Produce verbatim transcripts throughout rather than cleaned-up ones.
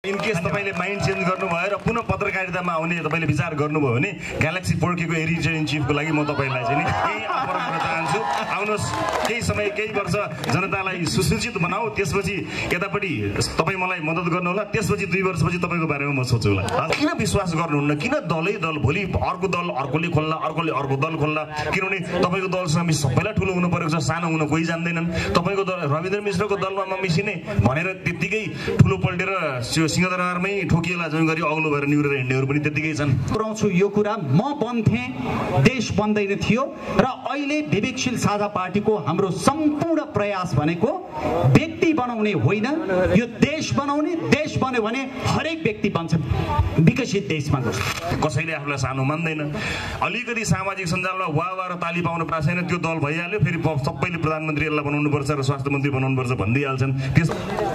In case तपाईँले mind change गर्नुभयो र पुनः पत्रकारितामा आउने तपाईँले विचार गर्नुभयो भने ग्यालेक्सी फोर्केको एडिटर इन चिफको लागि म तपाईँलाई चाहिँ नि केही अफर गर्न चाहन्छु। आउनुहोस्, केही समय केही वर्ष जनतालाई सुसूचित बनाऊ, त्यसपछि यतापट्टि तपाईँ मलाई मद्दत गर्नुहोला, त्यसपछि दुई वर्षपछि तपाईँको बारेमा म सोचौँला। किन विश्वास गर्नुहुन्न? किन दलै दल भोलि अर्को दल अर्कोले खोल्ला, अर्कोले अर्को दल खोल्ला? किनभने तपाईँको दलसँग हामी सबैलाई ठुलो हुनु परेको छ, सानो हुन कोही जान्दैनन्। तपाईँको दल रविन्द्र मिश्रको दलमा म मिसिने भनेर त्यत्तिकै ठुलो पल्टेर सिंहदरबारमै ठोकिएला जुन गरी अग्लो भएर निहुरेर हिँड्नेहरू पनि त्यत्तिकै छन्। पुऱ्याउँछु यो कुरा, म बन्थेँ देश बन्दैन थियो र अहिले विवेकशील साझा पार्टीको हाम्रो सम्पूर्ण प्रयास भनेको व्यक्ति बनाउने होइन, यो देश बनाउने। देश बन्यो भने हरेक व्यक्ति बन्छ विकसित देशमा। कसैले आफूलाई सानो मान्दैन। अलिकति सामाजिक सञ्जालमा वाह वाह र ताली पाउनु पाएको छैन, त्यो दल भइहाल्यो, फेरि सबैले प्रधानमन्त्री यसलाई बनाउनुपर्छ र स्वास्थ्य मन्त्री बनाउनुपर्छ भनिदिइहाल्छन्। त्यस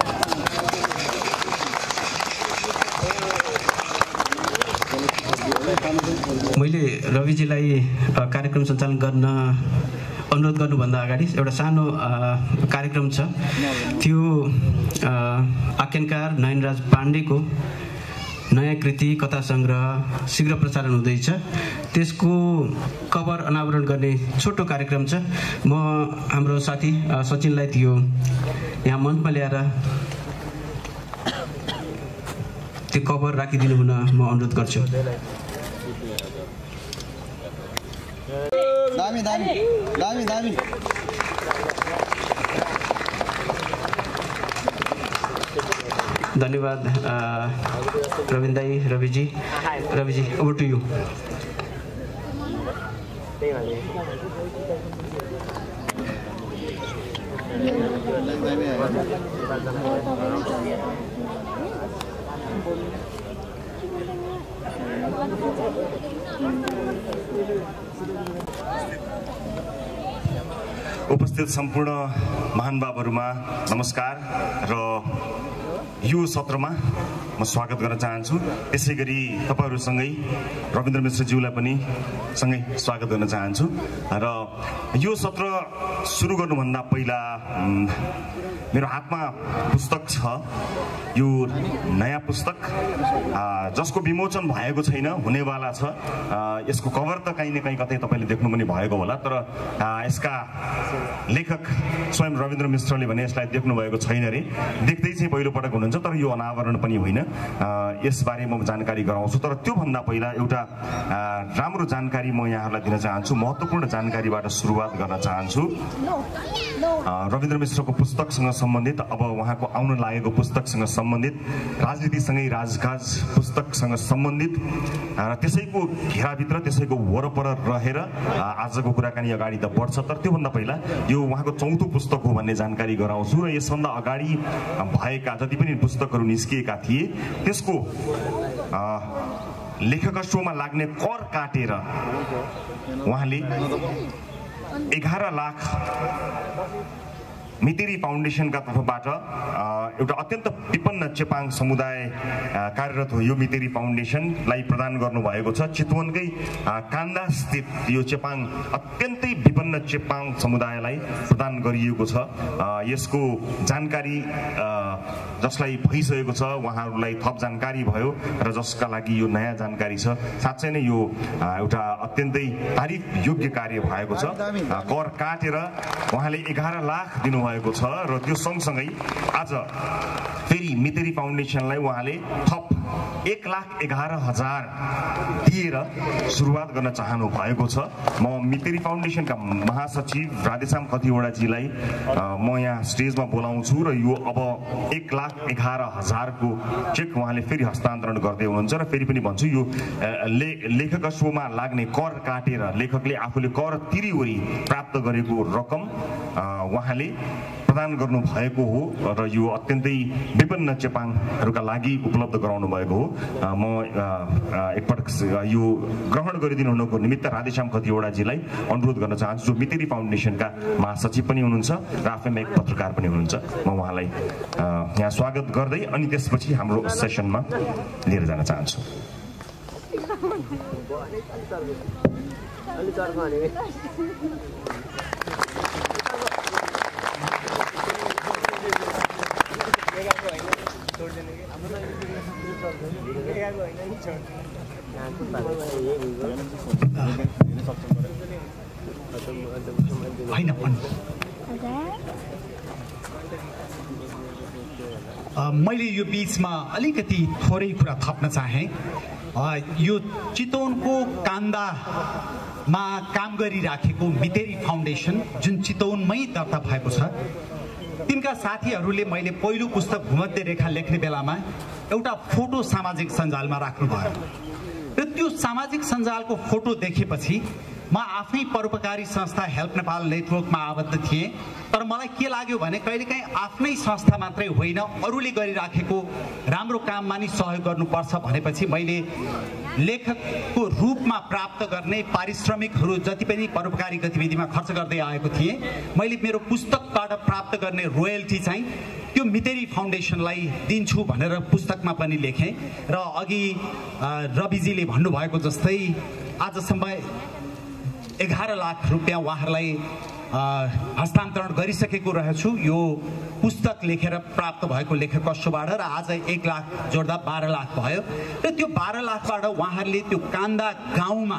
मैले रविजीलाई कार्यक्रम सञ्चालन गर्न अनुरोध गर्नुभन्दा अगाडि एउटा सानो कार्यक्रम छ, त्यो आख्यानकार नयनराज पाण्डेको नयाँ कृति कथा सङ्ग्रह शीघ्र प्रसारण हुँदैछ। त्यसको कभर अनावरण गर्ने छोटो कार्यक्रम छ। म हाम्रो साथी सचिनलाई त्यो यहाँ मञ्चमा ल्याएर त्यो कभर राखिदिनु हुन म अनुरोध गर्छु। दामी दामी दामी दामी धन्यवाद रविन्द्र दाई, Raviji Raviji over to you. उपस्थित सम्पूर्ण महानुभावहरूमा नमस्कार र यो सत्रमा म स्वागत गर्न चाहन्छु। त्यसै गरी तपाईँहरूसँगै रविन्द्र मिश्रज्यूलाई पनि सँगै स्वागत गर्न चाहन्छु। र यो सत्र सुरु गर्नुभन्दा पहिला मेरो हातमा पुस्तक छ, यो नयाँ पुस्तक जसको विमोचन भएको छैन, हुनेवाला छ। यसको कभर त कहीँ न कहीँ कतै तपाईँले देख्नु पनि भएको होला, तर यसका लेखक स्वयं रविन्द्र मिश्रले भने यसलाई देख्नु भएको छैन रे। देख्दै चाहिँ पहिलोपटक हुनुहुन्छ, तर यो अनावरण पनि होइन। यसबारे म जानकारी गराउँछु, तर त्योभन्दा पहिला एउटा राम्रो जानकारी म यहाँहरूलाई दिन चाहन्छु। महत्त्वपूर्ण जानकारीबाट सुरुवात गर्न चाहन्छु। रविन्द्र मिश्रको पुस्तकसँग सम्बन्धित, अब उहाँको आउन लागेको पुस्तकसँग सम्बन्धित, राजनीतिसँगै राजकाज पुस्तकसँग सम्बन्धित र त्यसैको घेराभित्र त्यसैको वरपर रहेर आजको कुराकानी अगाडि त बढ्छ। तर त्योभन्दा पहिला यो उहाँको चौथो पुस्तक हो भन्ने जानकारी गराउँछु। र यसभन्दा अगाडि भएका जति पनि पुस्तकहरू निस्किएका थिए त्यसको लेखकत्वमा लाग्ने कर काटेर उहाँले एघार लाख मितेरी फाउन्डेसनका तर्फबाट एउटा अत्यन्त विपन्न चेपाङ समुदाय कार्यरत हो, यो मितेरी फाउन्डेसनलाई प्रदान गर्नुभएको छ। चितवनकै कान्दा स्थित यो चेपाङ अत्यन्तै विपन्न चेपाङ समुदायलाई प्रदान गरिएको छ। यसको जानकारी जसलाई भइसकेको छ उहाँहरूलाई थप जानकारी भयो र जसका लागि यो नयाँ जानकारी छ। साँच्चै नै यो एउटा अत्यन्तै तारिफ योग्य कार्य भएको छ। कर काटेर उहाँले एघार लाख दिनुभएको छ र त्यो सँगसँगै आज फेरि मितेरी फाउन्डेसनलाई उहाँले थप एक लाख एघार हजार दिएर सुरुवात गर्न चाहनु भएको छ। म मितेरी फाउन्डेसनका महासचिव राधेश्याम खतिवडाजीलाई म यहाँ स्टेजमा बोलाउँछु र यो अब एक लाख एघार हजारको चेक उहाँले फेरि हस्तान्तरण गर्दै हुनुहुन्छ। र फेरि पनि भन्छु, यो ले लेखकत्वमा लाग्ने कर काटेर लेखकले आफूले कर तिरिवरी प्राप्त गरेको रकम उहाँले प्रदान गर्नु भएको हो र यो अत्यन्तै विपन्न चेपाङहरूका लागि उपलब्ध गराउनु भएको हो। म एकपटक यो ग्रहण गरिदिनु हुनुको निमित्त राधेश्याम खतिवडाजीलाई अनुरोध गर्न चाहन्छु, जो मितेरी फाउन्डेसनका महासचिव पनि हुनुहुन्छ र आफैमा एक पत्रकार पनि हुनुहुन्छ। म उहाँलाई यहाँ स्वागत गर्दै अनि त्यसपछि हाम्रो सेसनमा लिएर जान चाहन्छु। होइन मैले यो बीचमा अलिकति थोरै कुरा थप्न चाहे। यो चितवनको कान्दामा काम गरिराखेको मितेरी फाउन्डेसन जुन चितवनमै दर्ता भएको छ, तिनका साथीहरूले मैले पहिलो पुस्तक भूमध्य रेखा लेख्ने बेलामा एउटा फोटो सामाजिक सञ्जालमा राख्नुभयो र त्यो सामाजिक सञ्जालको फोटो देखेपछि म आफै परोपकारी संस्था हेल्प नेपाल नेटवर्कमा आबद्ध थिएँ। तर मलाई के लाग्यो भने कहिलेकाहीँ आफ्नै संस्था मात्रै होइन, अरूले गरिराखेको राम्रो काममा नि सहयोग गर्नुपर्छ भनेपछि मैले लेखकको रूपमा प्राप्त गर्ने पारिश्रमिकहरू जति पनि परोपकारी गतिविधिमा खर्च गर्दै आएको थिएँ, मैले मेरो पुस्तकबाट प्राप्त गर्ने रोयल्टी चाहिँ त्यो मितेरी फाउन्डेसनलाई दिन्छु भनेर पुस्तकमा पनि लेखेँ। र अघि रविजीले भन्नुभएको जस्तै आजसम्म एघार लाख रुपियाँ उहाँहरूलाई हस्तान्तरण गरिसकेको रहेछु यो पुस्तक लेखेर प्राप्त भएको लेखक कष्टबाट, र आज एक लाख जोड्दा बाह्र लाख भयो। र त्यो बाह्र लाखबाट उहाँहरूले त्यो कान्दा गाउँमा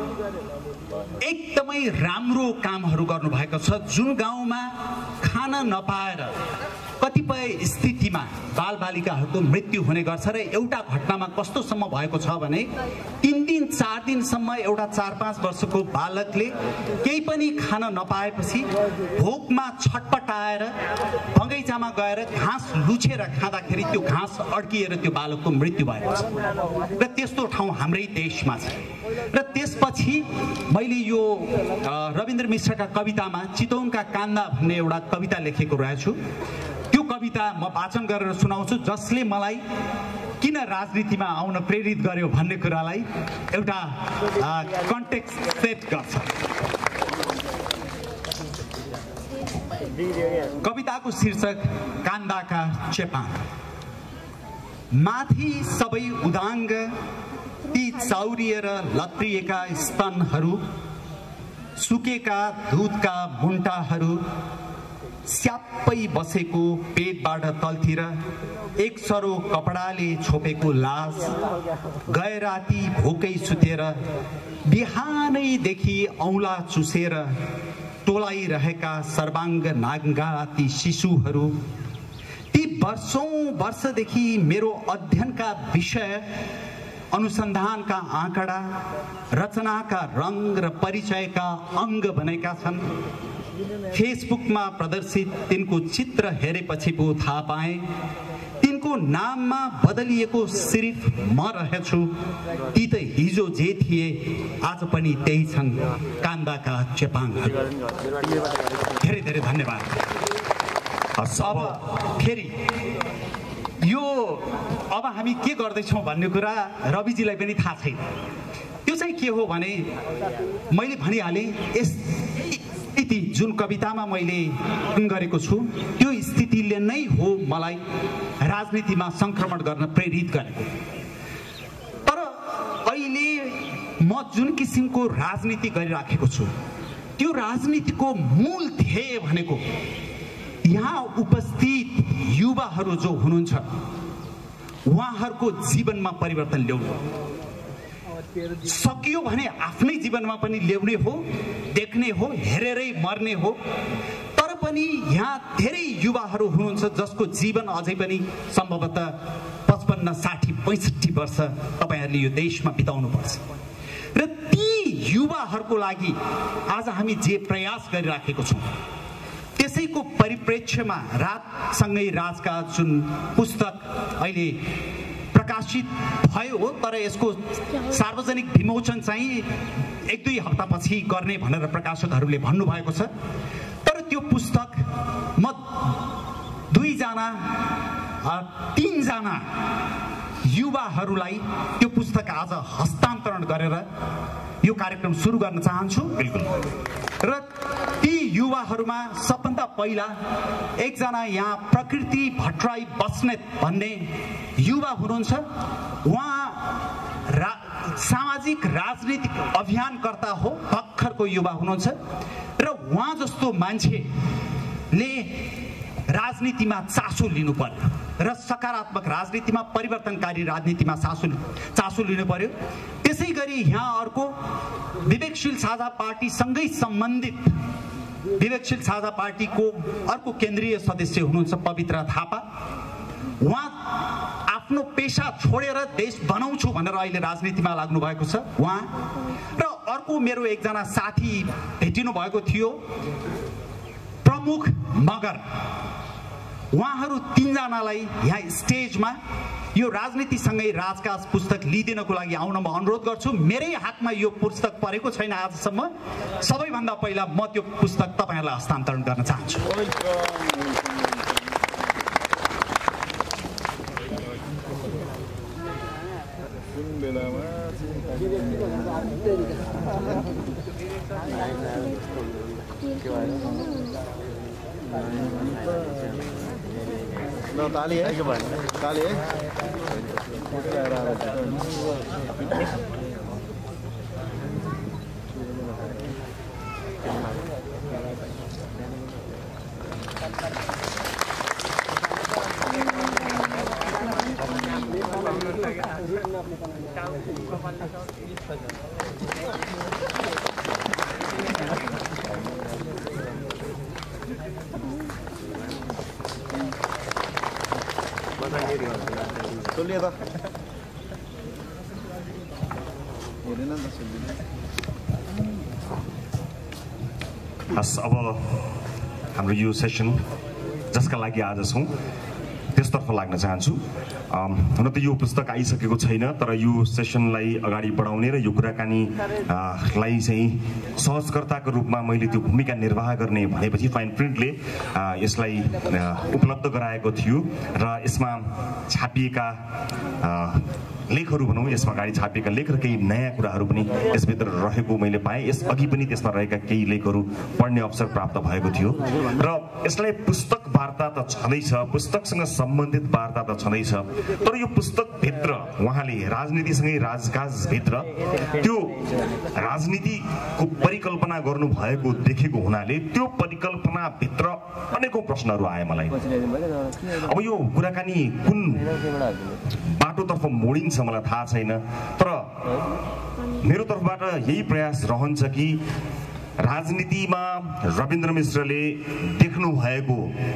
एकदमै राम्रो कामहरू गर्नुभएको छ, जुन गाउँमा खान नपाएर कतिपय स्थितिमा बालबालिकाहरूको मृत्यु हुने गर्छ। र एउटा घटनामा कस्तोसम्म भएको छ भने तिन दिन चार दिनसम्म एउटा चार पाँच वर्षको बालकले केही पनि खान नपाएपछि भोकमा छटपटाएर बगैँचामा गएर घाँस लुछेर खाँदाखेरि त्यो घाँस अड्किएर त्यो बालकको मृत्यु भएको छ। र त्यस्तो ठाउँ हाम्रै देशमा छ। र त्यसपछि मैले यो रविन्द्र मिश्रका कवितामा चितवनका कान्दा भन्ने एउटा कविता लेखेको रहेछु। त्यो कविता म वाचन गरेर सुनाउँछु, जसले मलाई किन राजनीतिमा आउन प्रेरित गर्यो भन्ने कुरालाई एउटा कन्टेक्स्ट सेट गर्छ। कविताको शीर्षक कान्दाका चेपाङ। माथि सबै उदाङ्ग ती चाउरिएर लत्रिएका स्तनहरू, सुकेका दुधका मुन्टाहरू, स्याप्पै बसेको पेटबाट तलतिर एक सरो कपडाले छोपेको लास, गए राति भोकै सुतेर बिहानैदेखि औँला चुसेर टोलाइरहेका सर्वाङ्ग नाङ्गा ती शिशुहरू, ती वर्षौं वर्षदेखि मेरो अध्ययनका विषय अनुसन्धानका आँकडा, रचनाका रङ र परिचयका अङ्ग बनेका छन्। फेसबुकमा प्रदर्शित तिनको चित्र हेरेपछि पो थाहा पाएँ तिनको नाममा बदलिएको सिर्फ म रहेछु। ती त हिजो जे थिए आज पनि त्यही छन्, कान्दाका चेपाङहरू। धेरै धेरै धन्यवाद। अब फेरि यो अब हामी के गर्दैछौँ भन्ने कुरा रविजीलाई पनि थाहा छैन। त्यो चाहिँ के हो भने मैले भनिहालेँ, यस स्थिति जुन कवितामा मैले गरेको छु त्यो स्थितिले नै हो मलाई राजनीतिमा संक्रमण गर्न प्रेरित गरेको। तर अहिले म जुन किसिमको राजनीति गरिराखेको छु त्यो राजनीतिको मूल ध्येय भनेको यहाँ उपस्थित युवाहरू जो हुनुहुन्छ उहाँहरूको जीवनमा परिवर्तन ल्याउनु, सकियो भने आफ्नै जीवनमा पनि ल्याउने हो, देख्ने हो, हेरेरै मर्ने हो। तर पनि यहाँ धेरै युवाहरू हुनुहुन्छ जसको जीवन अझै पनि सम्भवतः पचपन्न साठी पैँसठी वर्ष तपाईँहरूले यो देशमा बिताउनु पर्छ। र ती युवाहरूको लागि आज हामी जे प्रयास गरिराखेको छौँ त्यसैको परिप्रेक्ष्यमा रातसँगै राजका जुन पुस्तक अहिले प्रकाशित भयो हो, तर यसको सार्वजनिक विमोचन चाहिँ एक दुई हप्तापछि गर्ने भनेर प्रकाशकहरूले भन्नुभएको छ। तर त्यो पुस्तक म दुईजना तीनजना युवाहरूलाई त्यो पुस्तक आज हस्तान्तरण गरेर यो कार्यक्रम सुरु गर्न चाहन्छु। बिल्कुल। र ती युवाहरूमा सबभन्दा पहिला एकजना यहाँ प्रकृति भट्टराई बस्नेत भन्ने युवा हुनुहुन्छ। उहाँ रा सामाजिक राजनीतिक अभियानकर्ता हो, भर्खरको युवा हुनुहुन्छ। र उहाँ जस्तो मान्छेले राजनीतिमा चासो लिनु पर्यो र सकारात्मक राजनीतिमा परिवर्तनकारी राजनीतिमा चासो चासो लिनु पर्यो। त्यसै गरी यहाँ अर्को विवेकशील साझा पार्टीसँगै सम्बन्धित विवेकशील साझा पार्टीको अर्को केन्द्रीय सदस्य हुनुहुन्छ पवित्र थापा। उहाँ आफ्नो पेशा छोडेर देश बनाउँछु भनेर अहिले राजनीतिमा लाग्नु भएको छ उहाँ। र अर्को मेरो एकजना साथी भेटिनु भएको थियो प्रमुख मगर। उहाँहरू तीनजनालाई यहाँ स्टेजमा यो राजनीतिसँगै राजकाज पुस्तक लिइदिनको लागि आउन म अनुरोध गर्छु। मेरै हातमा यो पुस्तक परेको छैन आजसम्म। सबैभन्दा पहिला म त्यो पुस्तक तपाईँहरूलाई हस्तान्तरण गर्न चाहन्छु। No, tali है tali है சொல்லியதா हेरेन त सुन्दिन। हस् अब हाम्रो यो सेसन जसका लागि आज छौँ त्यसतर्फ लाग्न चाहन्छु। हुन त यो पुस्तक आइसकेको छैन, तर यो सेसनलाई अगाडि बढाउने र यो कुराकानीलाई चाहिँ सहजकर्ताको रूपमा मैले त्यो भूमिका निर्वाह गर्ने भनेपछि फाइन प्रिन्टले यसलाई उपलब्ध गराएको थियो र यसमा छापिएका लेखहरू भनौँ, यसमा अगाडि छापिएका लेख र केही नयाँ कुराहरू पनि यसभित्र रहेको मैले पाएँ। यस अघि पनि त्यसमा रहेका केही लेखहरू पढ्ने अवसर प्राप्त भएको थियो र यसलाई पुस्तक वार्ता त छँदैछ, पुस्तकसँग सम्बन्धित वार्ता त छँदैछ, तर यो पुस्तकभित्र उहाँले राजनीतिसँगै राजकाजभित्र त्यो राजनीतिको परिकल्पना गर्नुभएको देखेको हुनाले त्यो परिकल्पनाभित्र अनेकौँ प्रश्नहरू आए मलाई। अब यो कुराकानी कुन बाटोतर्फ मोडिन्छ मलाई थाहा छैन, तर मेरो तर्फबाट यही प्रयास रहन्छ कि राजनीतिमा रविन्द्र मिश्रले देख्नु भएको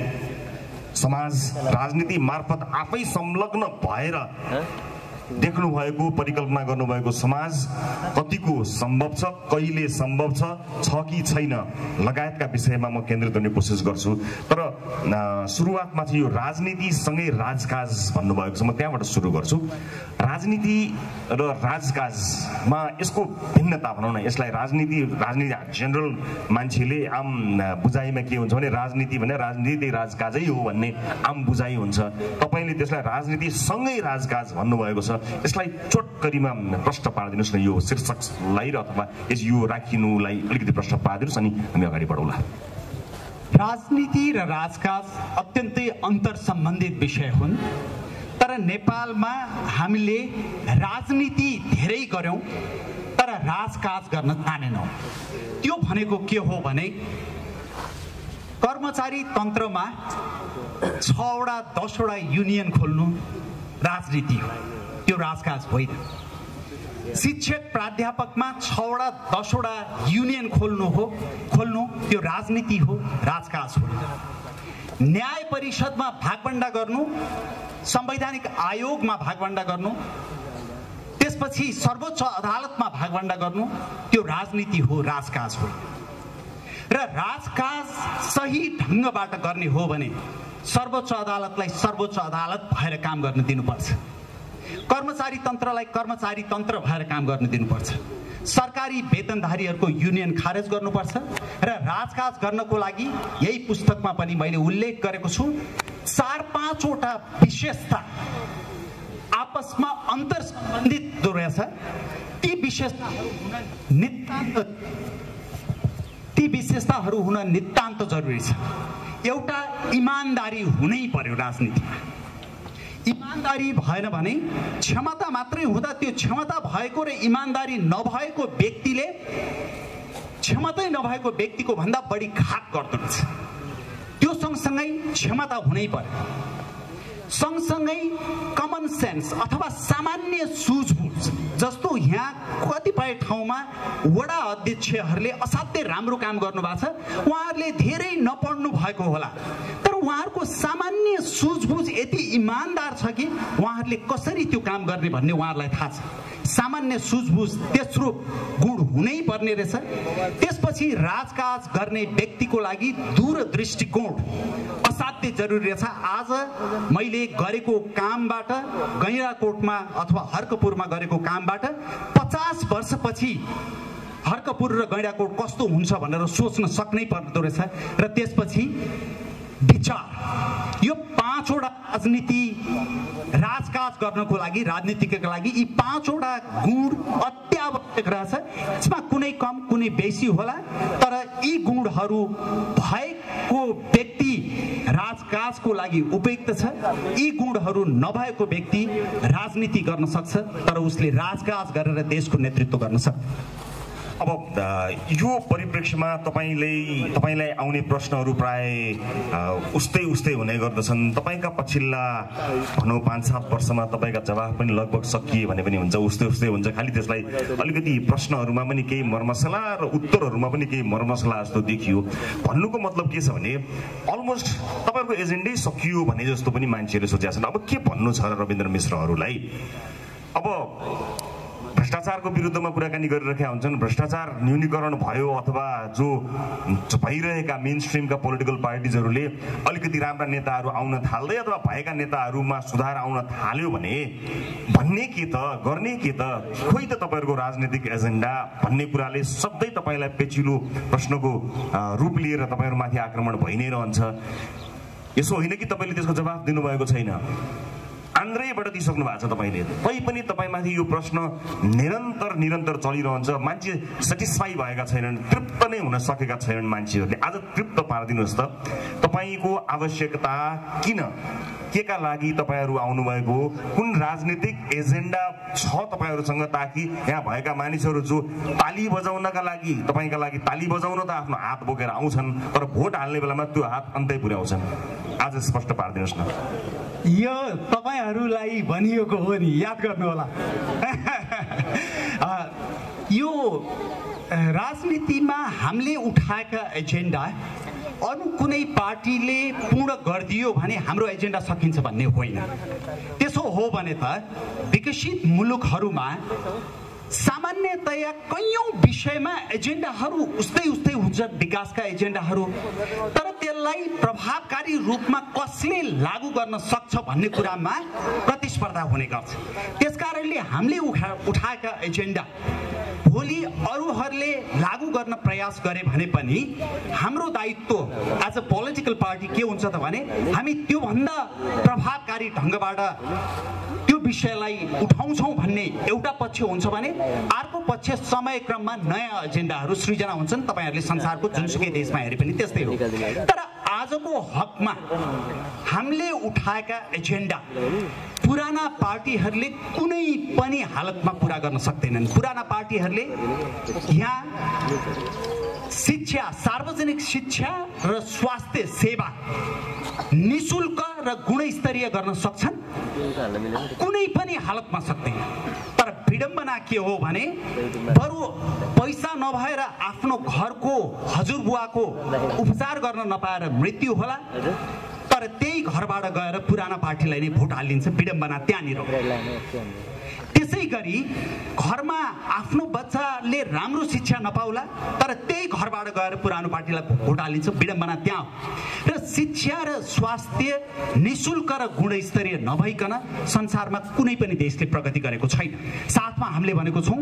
समाज, राजनीति मार्फत आफै संलग्न भएर देख्नु भएको परिकल्पना गर्नुभएको समाज कतिको सम्भव छ, कहिले सम्भव छ छ कि छैन लगायतका विषयमा म केन्द्रित गर्ने कोसिस गर्छु। तर सुरुवातमा चाहिँ यो राजनीतिसँगै राजकाज भन्नुभएको छ, म त्यहाँबाट सुरु गर्छु। राजनीति र राजकाजमा यसको भिन्नता भनौँ न, यसलाई राजनीति राजनीति जेनरल मान्छेले आम बुझाइमा के हुन्छ भने राजनीति भने राजनीति राजकाजै हो भन्ने आम बुझाइ हुन्छ। तपाईँले त्यसलाई राजनीतिसँगै राजकाज भन्नुभएको छ, यसलाई चोटकरीमा प्रश्न पारिदिनुहोस् न यो शीर्षकलाई, र अथवा यस यो राखिनुलाई अलिकति प्रश्न पारिदिनुहोस् अनि हामी अगाडि बढौँला। राजनीति र राजकाज अत्यन्तै अन्तर सम्बन्धित विषय हुन्, तर नेपालमा हामीले राजनीति धेरै गर्यौं तर राजकाज गर्न जानेनौं। त्यो भनेको के हो भने कर्मचारी तन्त्रमा छवटा दसवटा युनियन खोल्नु राजनीति हो, त्यो राजकाज होइन। शिक्षक प्राध्यापकमा छवटा दसवटा युनियन खोल्नु हो खोल्नु त्यो राजनीति हो, राजकाज हो। न्याय परिषदमा भागवण्डा गर्नु, संवैधानिक आयोगमा भागवण्डा गर्नु, त्यसपछि सर्वोच्च अदालतमा भागवण्डा गर्नु त्यो राजनीति हो, राजकाज हो। र राजकाज सही ढङ्गबाट गर्ने हो भने सर्वोच्च अदालतलाई सर्वोच्च अदालत भएर काम गर्न दिनुपर्छ, कर्मचारी तन्त्रलाई कर्मचारी तन्त्र भएर काम गर्न दिनुपर्छ, सरकारी वेतनधारीहरूको युनियन खारेज गर्नुपर्छ। र राजकाज गर्नको लागि यही पुस्तकमा पनि मैले उल्लेख गरेको छु, चार पाँचवटा विशेषता आपसमा अन्तर सम्बन्धित रहेछ। ती विशेषताहरू हुन नितान्त ती विशेषताहरू हुन नितान्त जरुरी छ। एउटा इमानदारी हुनै पर्यो राजनीतिमा। इमानदारी भएन भने क्षमता मात्रै हुँदा त्यो क्षमता भएको र इमानदारी नभएको व्यक्तिले क्षमतै नभएको व्यक्तिको भन्दा बढी घात गर्दो रहेछ। त्यो सँगसँगै क्षमता हुनै पर्यो, सँगसँगै कमन सेन्स अथवा सामान्य सुझबुझ। जस्तो यहाँ कतिपय ठाउँमा वडा अध्यक्षहरूले असाध्यै राम्रो काम गर्नुभएको छ, उहाँहरूले धेरै नपढ्नु भएको होला, तर उहाँहरूको सामान्य सुझबुझ यति इमान्दार छ कि उहाँहरूले कसरी त्यो काम गर्ने भन्ने उहाँहरूलाई थाहा छ। सामान्य सुझबुझ तेस्रो गुण हुनै पर्ने रहेछ। त्यसपछि राजकाज गर्ने व्यक्तिको लागि दूरदृष्टिकोण असाध्यै जरुरी रहेछ। आज मैले गरेको कामबाट, गैँडाकोटमा अथवा हर्कपुरमा गरेको कामबाट पचास वर्षपछि हर्कपुर र गैँडाकोट कस्तो हुन्छ भनेर सोच्न सक्नै पर्दो रहेछ। र त्यसपछि विचार, यो पाँचवटा राजनीति राजकाज गर्नको लागि, राजनीतिका लागि यी पाँचवटा गुण अत्यावश्यक रहेछ। यसमा कुनै कम कुनै बेसी होला, तर यी गुणहरू भएको व्यक्ति राजकाजको लागि उपयुक्त छ। यी गुणहरू नभएको व्यक्ति राजनीति गर्न सक्छ, तर उसले राजकाज गरेर देशको नेतृत्व गर्न सक्छ। अब यो परिप्रेक्ष्यमा तपाईँले तपाईँलाई आउने प्रश्नहरू प्राय उस्तै उस्तै हुने गर्दछन्। तपाईँका पछिल्ला भनौँ पाँच सात वर्षमा तपाईँका जवाफ पनि लगभग सकिए भने पनि हुन्छ, उस्तै उस्तै हुन्छ। खालि त्यसलाई अलिकति प्रश्नहरूमा पनि केही मर्मसला र उत्तरहरूमा पनि केही मर्मसला जस्तो देखियो। भन्नुको मतलब के छ भने अलमोस्ट तपाईँहरूको एजेन्डै सकियो भने जस्तो पनि मान्छेहरूले सोचेका छन्। अब के भन्नु छ र रविन्द्र मिश्रहरूलाई? अब भ्रष्टाचारको विरुद्धमा कुराकानी गरिरहेका हुन्छन्, भ्रष्टाचार न्यूनीकरण भयो अथवा जो भइरहेका मेन स्ट्रिमका पोलिटिकल पार्टिजहरूले अलिकति राम्रा नेताहरू आउन थाल्दै अथवा भएका नेताहरूमा सुधार आउन थाल्यो भने भन्ने के त, गर्ने के त, खोइ त तपाईँहरूको राजनीतिक एजेन्डा भन्ने कुराले सधैँ तपाईँलाई पेचिलो प्रश्नको रूप लिएर तपाईँहरूमाथि आक्रमण भइ नै रहन्छ। यसो होइन कि तपाईँले त्यसको जवाफ दिनुभएको छैन, आन्द्रैबाट दिइसक्नु भएको छ तपाईँले, तै पनि तपाईँमाथि यो प्रश्न निरन्तर निरन्तर चलिरहन्छ। मान्छे सेटिस्फाई भएका छैनन्, तृप्त नै हुन सकेका छैनन् मान्छेहरूले। आज तृप्त पारिदिनुहोस् त, तपाईँको आवश्यकता किन, के का लागि तपाईँहरू आउनुभएको, कुन राजनीतिक एजेन्डा छ तपाईँहरूसँग, ताकि यहाँ भएका मानिसहरू जो ताली बजाउनका लागि, तपाईँका लागि ताली बजाउन त आफ्नो हात बोकेर आउँछन्, तर भोट हाल्ने बेलामा त्यो हात अन्तै पुर्याउँछन्। आज स्पष्ट पारिदिनुहोस् न। यो तपाईँहरूलाई भनिएको हो नि, याद गर्नु होला। यो राजनीतिमा हामीले उठाएका एजेन्डा अरू कुनै पार्टीले पूर्ण गरिदियो भने हाम्रो एजेन्डा सकिन्छ भन्ने होइन। त्यसो हो भने त विकसित मुलुकहरूमा सामान्यतया कैयौं विषयमा एजेन्डाहरू उस्तै उस्तै हुन्छ, विकासका एजेन्डाहरू, तर त्यसलाई प्रभावकारी रूपमा कसले लागू गर्न सक्छ भन्ने कुरामा प्रतिस्पर्धा हुने गर्छ। त्यसकारणले हामीले उठा उठाएका एजेन्डा भोलि अरूहरूले लागू गर्न प्रयास गरे भने पनि हाम्रो दायित्व एज अ पोलिटिकल पार्टी के हुन्छ त भने हामी त्योभन्दा प्रभावकारी ढङ्गबाट त्यो विषयलाई उठाउँछौँ भन्ने एउटा पक्ष हुन्छ भने अर्को पक्ष समयक्रममा नयाँ एजेन्डाहरू सृजना हुन्छन्। तपाईँहरूले संसारको जुनसुकै देशमा हेरे पनि त्यस्तै हो। तर आजको हकमा हामीले उठाएका एजेन्डा पुराना पार्टीहरूले कुनै पनि हालतमा पुरा गर्न सक्दैनन्। पुराना पार्टीहरूले यहाँ शिक्षा, सार्वजनिक शिक्षा र स्वास्थ्य सेवा निशुल्क र गुणस्तरीय गर्न सक्छन्, कुनै पनि हालतमा सक्दैन। तर विडम्बना के हो भने बरु पैसा नभएर आफ्नो घरको हजुरबुवाको उपचार गर्न नपाएर मृत्यु होला, तर त्यही घरबाट गएर पुराना पार्टीलाई नै भोट हालिन्छ। विडम्बना त्यहाँनिर। त्यसै गरी घरमा आफ्नो बच्चाले राम्रो शिक्षा नपाउला, तर त्यही घरबाट गएर पुरानो पार्टीलाई भोट हालिन्छ। विडम्बना त्यहाँ। र शिक्षा र स्वास्थ्य निशुल्क र गुणस्तरीय नभइकन संसारमा कुनै पनि देशले प्रगति गरेको छैन। साथमा हामीले भनेको छौँ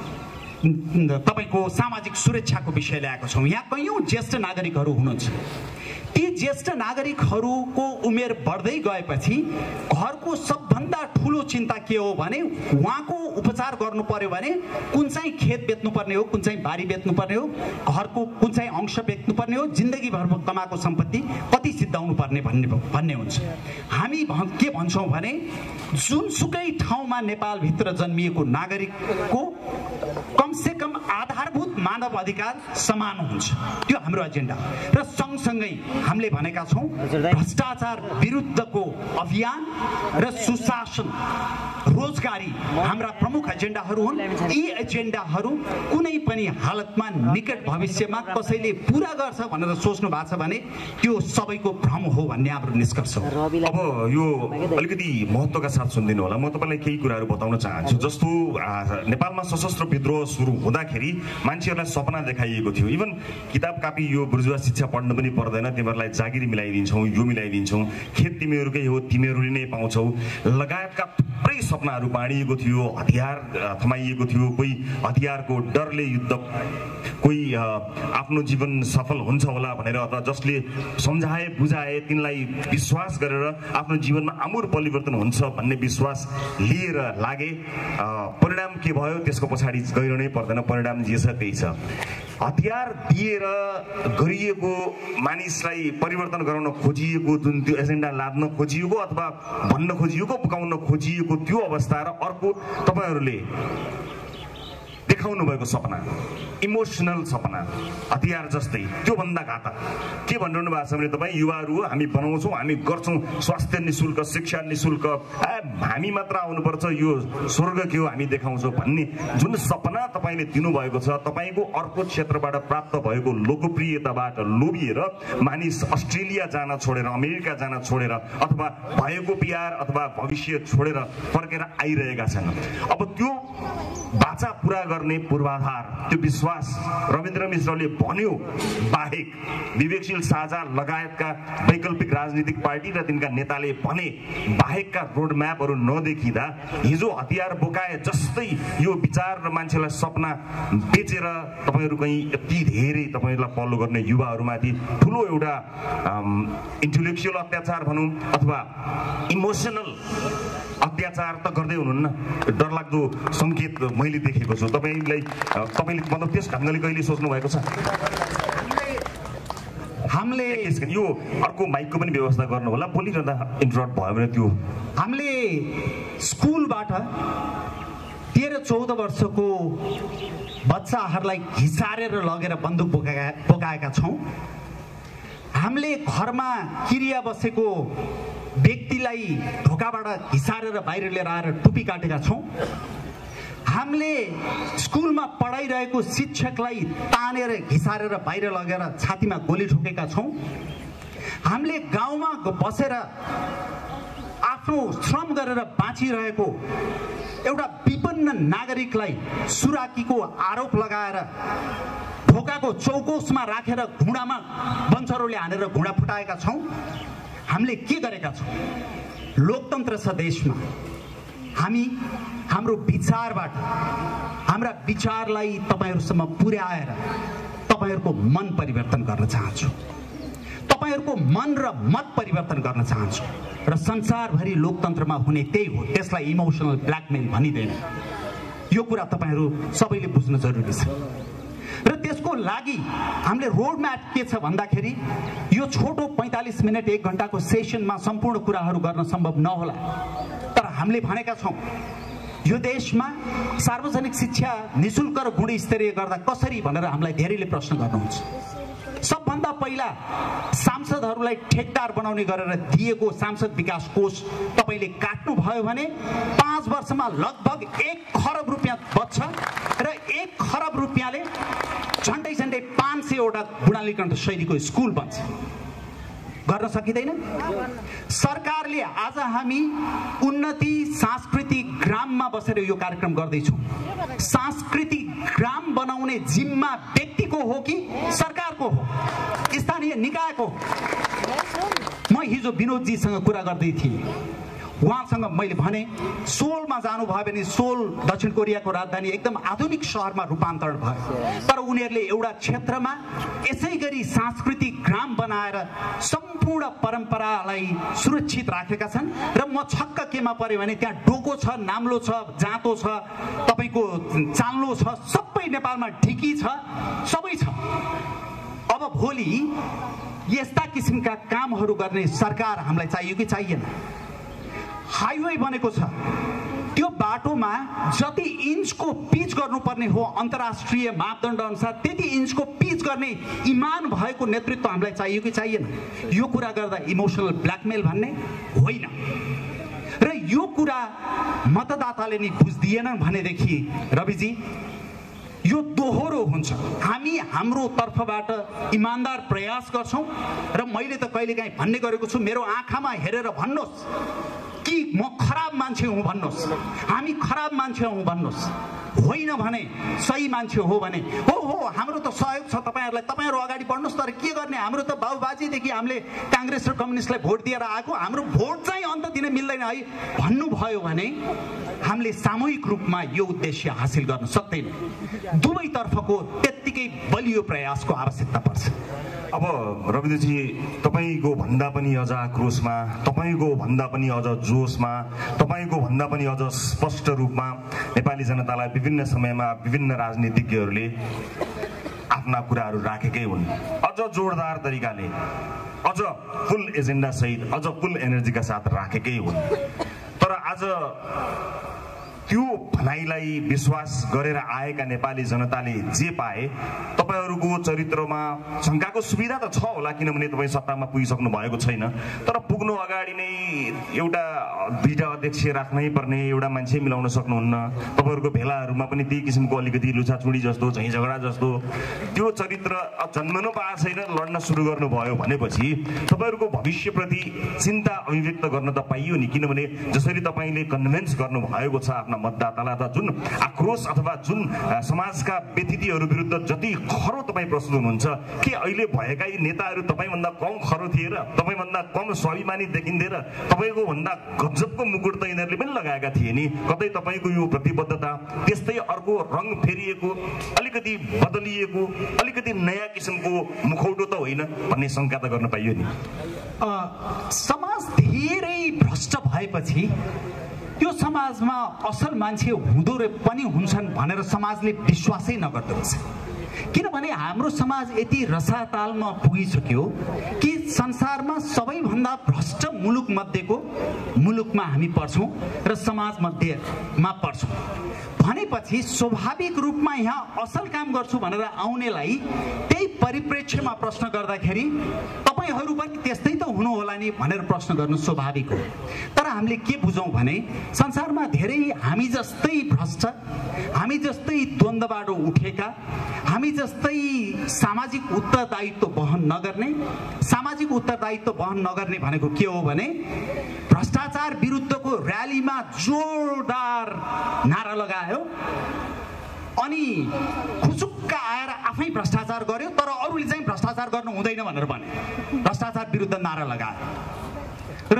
तपाईँको सामाजिक सुरक्षाको विषय ल्याएको छौँ। यहाँ कैयौँ ज्येष्ठ नागरिकहरू हुनुहुन्छ। ती ज्येष्ठ नागरिकहरूको उमेर बढ्दै गएपछि घरको सबभन्दा ठुलो चिन्ता के हो भने उहाँको उपचार गर्नु पर्यो भने कुन चाहिँ खेत बेच्नुपर्ने हो, कुन चाहिँ बारी बेच्नुपर्ने हो, घरको कुन चाहिँ अंश बेच्नुपर्ने हो, जिन्दगीभर कमाएको सम्पत्ति कति सिद्धाउनु पर्ने भन्ने भन्ने हुन्छ। हामी के भन्छौँ भने जुनसुकै ठाउँमा नेपालभित्र जन्मिएको नागरिकको कमसे कम आधारभूत मानव अधिकार समान हुन्छ। त्यो हाम्रो एजेन्डा। र सँगसँगै हामीले भनेका छौँ भ्रष्टाचार विरुद्धको अभियान र सुशासन रोजगारी हाम्रा प्रमुख एजेन्डाहरू हुन्। यी एजेन्डाहरू कुनै पनि हालतमा निकट भविष्यमा कसैले पूरा गर्छ भनेर सोच्नु भएको छ भने त्यो सबैको भ्रम हो भन्ने हाम्रो निष्कर्ष हो। अब यो अलिकति महत्त्वका साथ सुनिदिनु होला। म तपाईँलाई केही कुराहरू बताउन चाहन्छु। जस्तो नेपालमा सशस्त्र विद्रोह सुरु हुँदाखेरि मान्छेहरूलाई सपना देखाइएको थियो। इभन किताब कापी यो बुर्जुवा शिक्षा पढ्न पनि पर्दैन, तिमीहरूलाई जागिर मिलाइदिन्छौँ, यो मिलाइदिन्छौँ, खेत तिमीहरूकै हो, तिमीहरूले नै पाउँछौ लगायतका थुप्रै सपनाहरू बाँडिएको थियो। हतियार थमाइएको थियो। कोही हतियारको डरले युद्ध, कोही आफ्नो जीवन सफल हुन्छ होला भनेर अथवा जसले सम्झाए बुझाए तिनलाई विश्वास गरेर आफ्नो जीवनमा आमूल परिवर्तन हुन्छ भन्ने विश्वास लिएर लागे। परिणाम के भयो त्यसको पछाडि गइरहनै पर्दैन, परिणाम जे छ त्यही छ। हतियार दिएर गरिएको मानिसलाई परिवर्तन गराउन खोजिएको जुन त्यो एजेन्डा लाद्न खोजिएको अथवा भन्न खोजिएको पकाउन खोजिएको त्यो अवस्था र अर्को तपाईँहरूले देखाउनु भएको सपना, इमोसनल सपना हतियार जस्तै, त्योभन्दा घातक के भनिरहनु भएको छ भने तपाईँ युवाहरू हो, हामी बनाउँछौँ, हामी गर्छौँ, स्वास्थ्य निशुल्क, शिक्षा निशुल्क, हामी मात्र आउनुपर्छ, यो स्वर्ग के हो हामी देखाउँछौँ भन्ने जुन सपना तपाईँले दिनुभएको छ, तपाईँको अर्को क्षेत्रबाट प्राप्त भएको लोकप्रियताबाट लोभिएर मानिस अस्ट्रेलिया जान छोडेर, अमेरिका जान छोडेर अथवा भएको पिआर अथवा भविष्य छोडेर फर्केर आइरहेका छन्। अब त्यो बाचा पुरा गर्ने पूर्वाधार, त्यो विश्वास रविन्द्र मिश्रले भन्यो बाहेक विवेकशील साझा लगायतका वैकल्पिक राजनीतिक पार्टी र तिनका नेताले भने बाहेकका रोडम्यापहरू नदेखिँदा हिजो हतियार बोकाए जस्तै यो विचार र मान्छेलाई सपना बेचेर तपाईँहरू कहीँ यति धेरै तपाईँहरूलाई फलो गर्ने युवाहरूमाथि ठुलो एउटा इन्टेलेक्चुअल अत्याचार भनौँ अथवा इमोसनल अत्याचार त गर्दै हुनुहुन्न। डरलाग्दो सङ्केत मैले देखेको छु। तपाईँलाई तपाईँले मतलब त्यस ढङ्गले कहिले सोच्नु भएको छ? हामीले यो अर्को माइकको पनि व्यवस्था गर्नु होला, बोलिरहँदा इन्टरप्ट भयो भने त्यो हामीले स्कुलबाट तेह्र चौध वर्षको बच्चाहरूलाई घिसारेर लगेर बन्दुक बोका बोकाएका छौँ। हामीले घरमा किरिया बसेको व्यक्तिलाई ढोकाबाट घिसारेर बाहिर लिएर आएर टुपी काटेका छौँ। हामीले स्कुलमा पढाइरहेको शिक्षकलाई तानेर घिसारेर बाहिर लगेर छातीमा गोली ठोकेका छौँ। हामीले गाउँमा बसेर आफ्नो श्रम गरेर बाँचिरहेको एउटा विपन्न नागरिकलाई सुराकीको आरोप लगाएर ढोकाको चौकोसमा राखेर घुँडामा बन्चरोले हानेर घुँडा फुटाएका छौँ। हामीले के गरेका छौँ? लोकतन्त्र छ देशमा, हामी हाम्रो विचारबाट हाम्रा विचारलाई तपाईँहरूसम्म पुर्याएर तपाईँहरूको मन परिवर्तन गर्न चाहन्छु, तपाईँहरूको मन र मत परिवर्तन गर्न चाहन्छु र संसारभरि लोकतन्त्रमा हुने त्यही हो। त्यसलाई इमोसनल ब्ल्याकमेल भनिँदैन। यो कुरा तपाईँहरू सबैले बुझ्न जरुरी छ र त्यसको लागि हामीले रोड म्याप के छ भन्दाखेरि यो छोटो पैँतालिस मिनट एक घन्टाको सेसनमा सम्पूर्ण कुराहरू गर्न सम्भव नहोला, तर हामीले भनेका छौँ यो देशमा सार्वजनिक शिक्षा निशुल्क र गुणस्तरीय गर्दा कसरी भनेर हामीलाई धेरैले प्रश्न गर्नुहुन्छ। सबभन्दा पहिला सांसदहरूलाई ठेकदार बनाउने गरेर दिएको सांसद विकास कोष तपाईँले काट्नुभयो भने पाँच वर्षमा लगभग एक खरब रुपियाँ बच्छ र एक खरब रुपियाँले झन्डै झन्डै पाँच सयवटा गुणालीकण्ठ शैलीको स्कुल बन्छ। गर्न सकिँदैन? सरकारले आज हामी उन्नति सांस्कृतिक ग्राममा बसेर यो कार्यक्रम गर्दैछौँ। सांस्कृतिक ग्राम बनाउने जिम्मा व्यक्तिको हो कि सरकारको हो, स्थानीय निकायको? म हिजो विनोदजीसँग कुरा गर्दै थिएँ। उहाँसँग मैले भने सोलमा जानुभयो भने सोल दक्षिण कोरियाको राजधानी एकदम आधुनिक सहरमा रूपान्तरण भयो, तर उनीहरूले एउटा क्षेत्रमा यसै गरी सांस्कृतिक ग्राम बनाएर सम्पूर्ण परम्परालाई सुरक्षित राखेका छन्। र म छक्क केमा पऱ्यो भने त्यहाँ डोको छ, नाम्लो छ, जाँतो छ, तपाईँको चाल्लो छ, सबै नेपालमा ढिकी छ, सबै छ। अब भोलि यस्ता किसिमका कामहरू गर्ने सरकार हामीलाई चाहियो कि चाहिएन? हाइवे बनेको छ, त्यो बाटोमा जति इन्चको पिच गर्नुपर्ने हो अन्तर्राष्ट्रिय मापदण्ड अनुसार त्यति इन्चको पिच गर्ने इमान भएको नेतृत्व हामीलाई चाहियो कि चाहिएन? यो कुरा गर्दा इमोसनल ब्ल्याकमेल भन्ने होइन। र यो कुरा मतदाताले नि बुझ्दिएनन् भनेदेखि रविजी यो दोहोरो हुन्छ। हामी हाम्रो तर्फबाट इमानदार प्रयास गर्छौं र मैले त कहिलेकाहीँ भन्ने गरेको छु, मेरो आँखामा हेरेर भन्नुहोस् कि म खराब मान्छे हुँ भन्नुहोस्, हामी खराब मान्छे हौँ भन्नुहोस्, होइन भने सही मान्छे हो भने हो हो हाम्रो त सहयोग छ तपाईहरुलाई, तपाईहरु अगाडि बढ्नुहोस्। तर के गर्ने, हाम्रो त बाबुबाजीदेखि हामीले कांग्रेस र कम्युनिस्टलाई भोट दिएर आएको, हाम्रो भोट चाहिँ अन्त दिन मिल्दैन है भन्नुभयो भने हामीले सामूहिक रूपमा यो उद्देश्य हासिल गर्न सक्दैनौँ। दुवै तर्फको त्यत्तिकै बलियो प्रयासको आवश्यकता पर्छ। अब रविन्द्रजी, तपाईको भन्दा पनि अझ आक्रोशमा, तपाईको भन्दा पनि अझ जोशमा, तपाईको भन्दा पनि अझ स्पष्ट रूपमा नेपाली जनतालाई विभिन्न समयमा विभिन्न राजनीतिज्ञहरूले आफ्ना कुराहरू राखेकै हुन्। अझ जोरदार तरिकाले, अझ फुल एजेन्डा सहित, अझ फुल एनर्जीका साथ राखेकै हुन्। तर आज त्यो भनाइलाई विश्वास गरेर आएका नेपाली जनताले जे पाए, तपाईहरुको चरित्रमा शंकाको सुविधा त छ होला, किनभने तपाई सत्तामा पुगिसक्नु भएको छैन। तर पुग्नु अगाडि नै एउटा दुईटा अध्यक्ष राख्नै पर्ने, एउटा मान्छे मिलाउन सक्नुहुन्न, तपाईहरुको भेलाहरुमा पनि त्यही किसिमको अलिकति लुछाचुडी जस्तो, झैं झगडा जस्तो त्यो चरित्र जन्मनु पाएको छैन, लड्न सुरु गर्नुभयो भनेपछि तपाईहरुको भविष्यप्रति चिन्ता अभिव्यक्त गर्न त पाइयो नि। किनभने जसरी तपाईले कन्भिन्स गर्नु भएको छ आफ्ना मतदातालाई, त जुन आक्रोश अथवा जुन समाजका व्यतिथिहरू विरुद्ध जति खरो तपाईँ प्रस्तुत हुनुहुन्छ, के अहिले भएका यी नेताहरू तपाईँभन्दा कम खरो थिए र तपाईँभन्दा कम स्वाभिमानी देखिन्थे र तपाईँको भन्दा गजबको मुकुट त यिनीहरूले पनि लगाएका थिए नि? कतै तपाईँको यो प्रतिबद्धता त्यस्तै अर्को रङ फेरिएको, अलिकति बदलिएको, अलिकति नयाँ किसिमको मुखौटो त होइन भन्ने शङ्का त गर्न पाइयो नि। समाज धेरै भ्रष्ट भएपछि त्यो समाजमा असल मान्छे हुँदो पनि हुन्छन् भनेर समाजले विश्वासै नगर्दो रहेछ। किनभने हाम्रो समाज यति रसातालमा पुगिसक्यो कि संसारमा सबैभन्दा भ्रष्ट मुलुक मध्येको मुलुकमा हामी पर्छौं र समाज मध्येमा पर्छौं भनेपछि स्वाभाविक रूपमा यहाँ असल काम गर्छु भनेर आउनेलाई त्यही परिप्रेक्ष्यमा प्रश्न गर्दाखेरि तपाईहरु पनि त्यस्तै त हुनु होला नि भनेर प्रश्न गर्नु स्वाभाविक हो। तर हामीले के बुझौं भने संसारमा धेरै हामी जस्तै भ्रष्ट, हामी जस्तै द्वन्द्वबाट उठेका, हामी जस्तै सामाजिक उत्तरदायित्व वहन नगर्ने, सामाजिक उत्तरदायित्व वहन नगर्ने भनेको के हो भने भ्रष्टाचार विरुद्धको र्यालीमा जोरदार नारा लगायो अनि खुचुक्क आएर आफै भ्रष्टाचार गर्यो, तर अरूले चाहिँ भ्रष्टाचार गर्नु हुँदैन भनेर भने भ्रष्टाचार विरुद्ध नारा लगायो र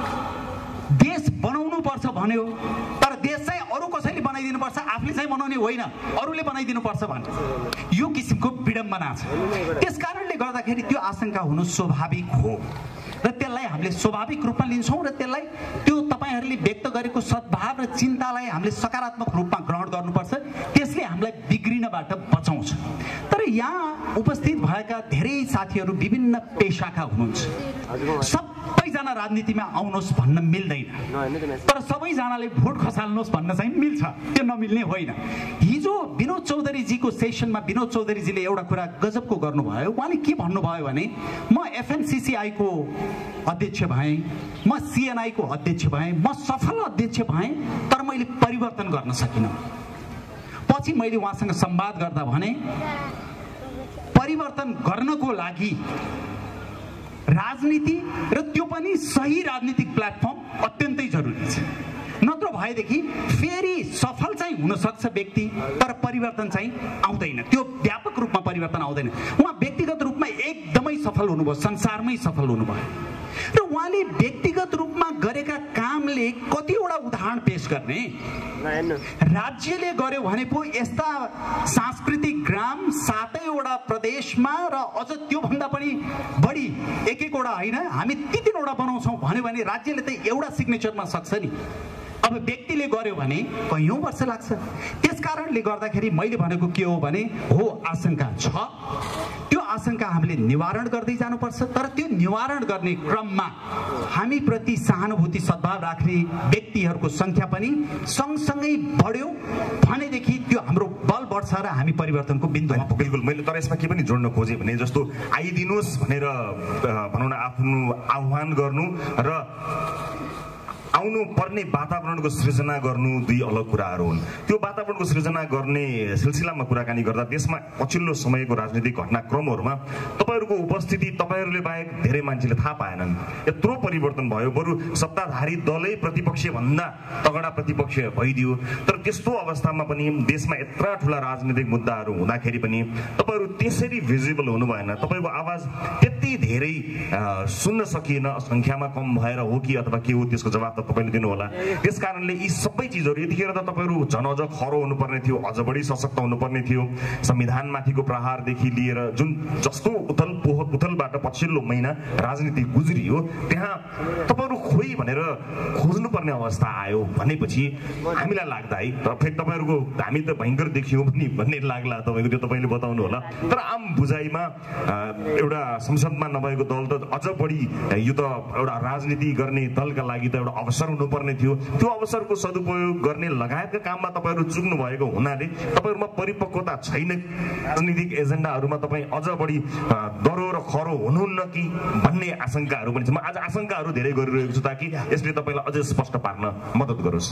देश बनाउनु पर्छ भन्यो। तर देश चाहिँ अरू कसैले बनाइदिनु पर्छ, आफूले चाहिँ बनाउने होइन, अरूले बनाइदिनु पर्छ भन्ने यो किसिमको विडम्बना छ। त्यसकारणले गर्दाखेरि त्यो आशंका हुनु स्वाभाविक हो र त्यसलाई हामीले स्वाभाविक रूपमा लिन्छौं र त्यसलाई त्यो तपाईहरुले व्यक्त गरेको सद्भाव र चिन्तालाई हामीले सकारात्मक रूपमा ग्रहण गर्नुपर्छ। त्यसले हामीलाई बिग्रिनबाट बचाउँछ। तर यहाँ उपस्थित भएका धेरै साथीहरू विभिन्न पेशाका हुनुहुन्छ। सबैजना राजनीतिमा आउनुहोस् भन्न मिल्दैन, तर सबैजनाले भोट खसाल्नुहोस् भन्न चाहिँ मिल्छ, त्यो नमिल्ने होइन। हिजो विनोद चौधरीजीको सेसनमा विनोद चौधरीजीले एउटा कुरा गजबको गर्नुभयो। उहाँले के भन्नुभयो भने म एफएनसीसीआई को अध्यक्ष भएँ, म सीएनआई को अध्यक्ष भएँ, म सफल अध्यक्ष भएँ, तर मैले परिवर्तन गर्न सकिनँ। पछि मैले उहाँसँग संवाद गर्दा भने परिवर्तन गर्नको लागि राजनीति र त्यो पनि सही राजनीतिक प्लेटफर्म अत्यन्तै जरुरी छ। नत्र भएदेखि फेरि सफल चाहिँ हुन सक्छ व्यक्ति, तर परिवर्तन चाहिँ आउँदैन, त्यो व्यापक रूपमा परिवर्तन आउँदैन। उहाँ व्यक्तिगत रूपमा एकदमै सफल हुनुभयो, संसारमै सफल हुनुभयो र उहाँले व्यक्तिगत रूपमा गरेका कामले कतिवटा उदाहरण पेश गर्ने। राज्यले गर्यो भने पो यस्ता सांस्कृतिक ग्राम सातैवटा प्रदेशमा र अझ त्यो भन्दा पनि बढी एक एकवटा होइन, हामी तीन तीनवटा बनाउँछौँ भन्यो भने राज्यले त एउटा सिग्नेचरमा सक्छ नि। अब व्यक्तिले गर्यो भने कैयौं वर्ष लाग्छ। त्यसकारणले गर्दाखेरि मैले भनेको के हो भने हो आशंका छ, त्यो आशंका हामीले निवारण गर्दै जानुपर्छ। तर त्यो निवारण गर्ने क्रममा हामी प्रति सहानुभूति सद्भाव राख्ने व्यक्तिहरूको संख्या पनि सँगसँगै बढ्यो भनेदेखि त्यो हाम्रो बल बढ्छ र हामी परिवर्तनको बिन्दुमा पुग्छौँ। बिल्कुल, मैले तर यसमा के पनि जोड्न खोजेँ भने जस्तो आइदिनुहोस् भनेर भनौँ न आफ्नो आह्वान गर्नु र आउनु पर्ने वातावरणको सृजना गर्नु दुई अलग कुराहरू हुन्। त्यो वातावरणको सृजना गर्ने सिलसिलामा कुराकानी गर्दा देशमा पछिल्लो समयको राजनीतिक घटनाक्रमहरूमा तपाईँहरूको उपस्थिति तपाईँहरूले बाहेक धेरै मान्छेले थाहा पाएनन्। यत्रो परिवर्तन भयो, बरु सत्ताधारी दलै प्रतिपक्ष भन्दा तगडा प्रतिपक्ष भइदियो। तर त्यस्तो अवस्थामा पनि देशमा यत्रा ठुला राजनीतिक मुद्दाहरू हुँदाखेरि पनि तपाईँहरू त्यसरी भिजिबल हुनु भएन। तपाईँको आवाज त्यति धेरै सुन्न सकिएन। सङ्ख्यामा कम भएर हो कि अथवा के हो त्यसको जवाब तपाईले दिनु होला। त्यस कारणले यी सबै चिजहरू यतिखेर त तपाईँहरू झन अझ खरो हुनुपर्ने थियो, अझ बढी सशक्त हुनुपर्ने थियो। संविधानमाथिको प्रहारदेखि लिएर जुन जस्तो उथल पोह उथलबाट पछिल्लो महिना राजनीति गुज्रियो त्यहाँ तपाईँहरू खोइ भनेर खोज्नुपर्ने अवस्था आयो भनेपछि हामीलाई लाग्दा है फेरि तपाईँहरूको हामी त भयङ्कर देखियौँ पनि भन्ने लाग्ला तपाईँको, त्यो तपाईँले बताउनु होला। तर आम बुझाइमा एउटा संसदमा नभएको दल त अझ बढी यो त एउटा राजनीति गर्ने दलका लागि त एउटा अवसर हुनुपर्ने थियो। त्यो अवसरको सदुपयोग गर्ने लगायतका काममा तपाईँहरू चुक्नु भएको हुनाले तपाईँहरूमा परिपक्वता छैन। राजनीतिक एजेन्डाहरूमा तपाईँ अझ बढी डरो र खरो हुनुहुन्न कि भन्ने आशंकाहरू पनि छ। म आज आशंकाहरू धेरै गरिरहेको छु ताकि यसले तपाईँलाई अझै स्पष्ट पार्न मद्दत गरोस्।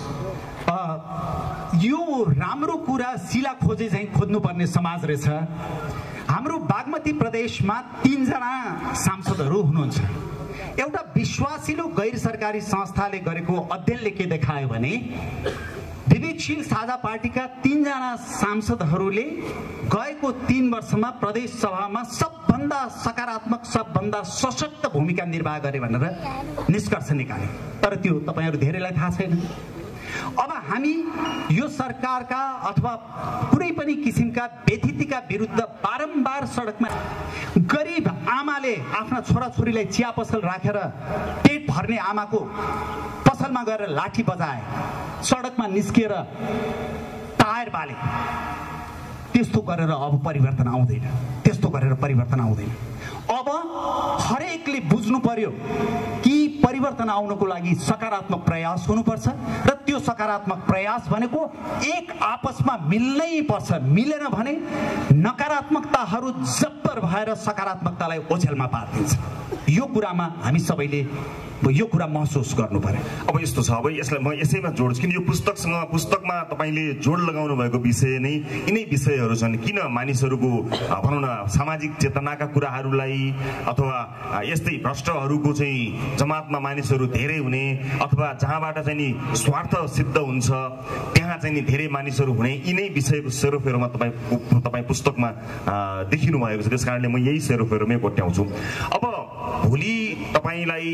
यो राम्रो कुरा सिला खोजे चाहिँ खोज्नुपर्ने समाज रहेछ। हाम्रो बागमती प्रदेशमा तीनजना सांसदहरू हुनुहुन्छ। एउटा विश्वासिलो गैर सरकारी संस्थाले गरेको अध्ययनले के देखायो भने विवेकशील साझा पार्टीका तीनजना सांसदहरूले गएको तीन वर्षमा प्रदेश सभामा सबभन्दा सकारात्मक सबभन्दा सशक्त भूमिका निर्वाह गरे भनेर निष्कर्ष निकाले। तर त्यो तपाईँहरू धेरैलाई थाहा छैन। अब हामी यो सरकारका अथवा कुनै पनि किसिमका व्यथितिका विरुद्ध बारम्बार सडकमा गरिब आमाले आफ्ना छोराछोरीलाई चिया पसल राखेर पेट भर्ने आमाको पसलमा गएर लाठी बजाए, सडकमा निस्किएर टायर बाले। त्यस्तो गरेर अब परिवर्तन आउँदैन, त्यस्तो गरेर परिवर्तन आउँदैन। अब हरेकले बुझ्नु पर्यो कि परिवर्तन आउनको लागि सकारात्मक प्रयास हुनुपर्छ र त्यो सकारात्मक प्रयास भनेको एक आपसमा मिल्नै पर्छ। मिलेन भने नकारात्मकताहरू जब्बर भएर सकारात्मकतालाई ओझेलमा पारिदिन्छ। यो कुरामा हामी सबैले यो कुरा महसुस गर्नु पर्यो। अब यस्तो छ, अब यसलाई म यसैमा जोड्छु किन यो पुस्तकसँग पुस्तकमा तपाईँले जोड लगाउनु भएको विषय नै यिनै विषयहरू छन्। किन मानिसहरूको भनौँ न सामाजिक चेतनाका कुराहरूलाई अथवा यस्तै भ्रष्टहरूको चाहिँ जमातमा मानिसहरू धेरै हुने अथवा जहाँबाट चाहिँ नि स्वार्थ सिद्ध हुन्छ त्यहाँ चाहिँ नि धेरै मानिसहरू हुने यिनै विषयको सेरोफेरोमा तपाईँ तपाईँ पुस्तकमा देखिनु भएको छ। त्यस कारणले म यही सेरोफेरोमै कोट्याउँछु। अब भोलि तपाईँलाई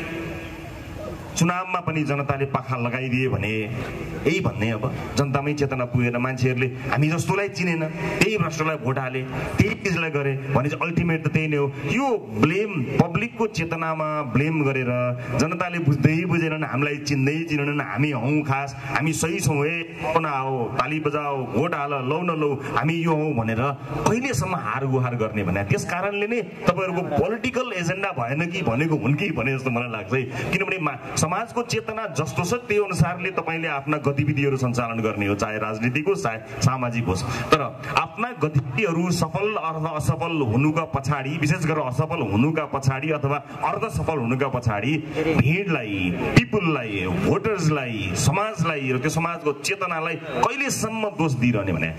चुनावमा पनि जनताले पाखा लगाइदिए भने यही भन्ने अब जनतामै चेतना पुगेन, मान्छेहरूले हामी जस्तोलाई चिनेन, त्यही भ्रष्टलाई भोट हाले, त्यही चिजलाई गरे भने चाहिँ अल्टिमेट त त्यही नै हो। यो ब्लेम पब्लिकको चेतनामा ब्लेम गरेर जनताले बुझ्दै बुझेनन्, हामीलाई चिन्दै चिनेनन्, हामी हौँ खास, हामी सही छौँ, ए न आओ ताली बजाओ भोट हाल लौ न लौ हामी यो हौँ भनेर कहिलेसम्म हार गुहार गर्ने भने त्यस कारणले नै तपाईँहरूको पोलिटिकल एजेन्डा भएन कि भनेको हुन् कि भने जस्तो मलाई लाग्छ है। किनभने समाजको चेतना जस्तो छ त्यो अनुसारले तपाईँले आफ्ना गतिविधिहरू सञ्चालन गर्ने हो, चाहे राजनीतिक होस् चाहे सामाजिक होस्। तर आफ्ना गतिविधिहरू सफल अथवा असफल हुनुका पछाडि, विशेष गरेर असफल हुनुका पछाडि अथवा अर्ध सफल हुनुका पछाडि भिडलाई, पिपुललाई, भोटर्सलाई, समाजलाई र त्यो समाजको चेतनालाई कहिलेसम्म दोष दिइरहने भने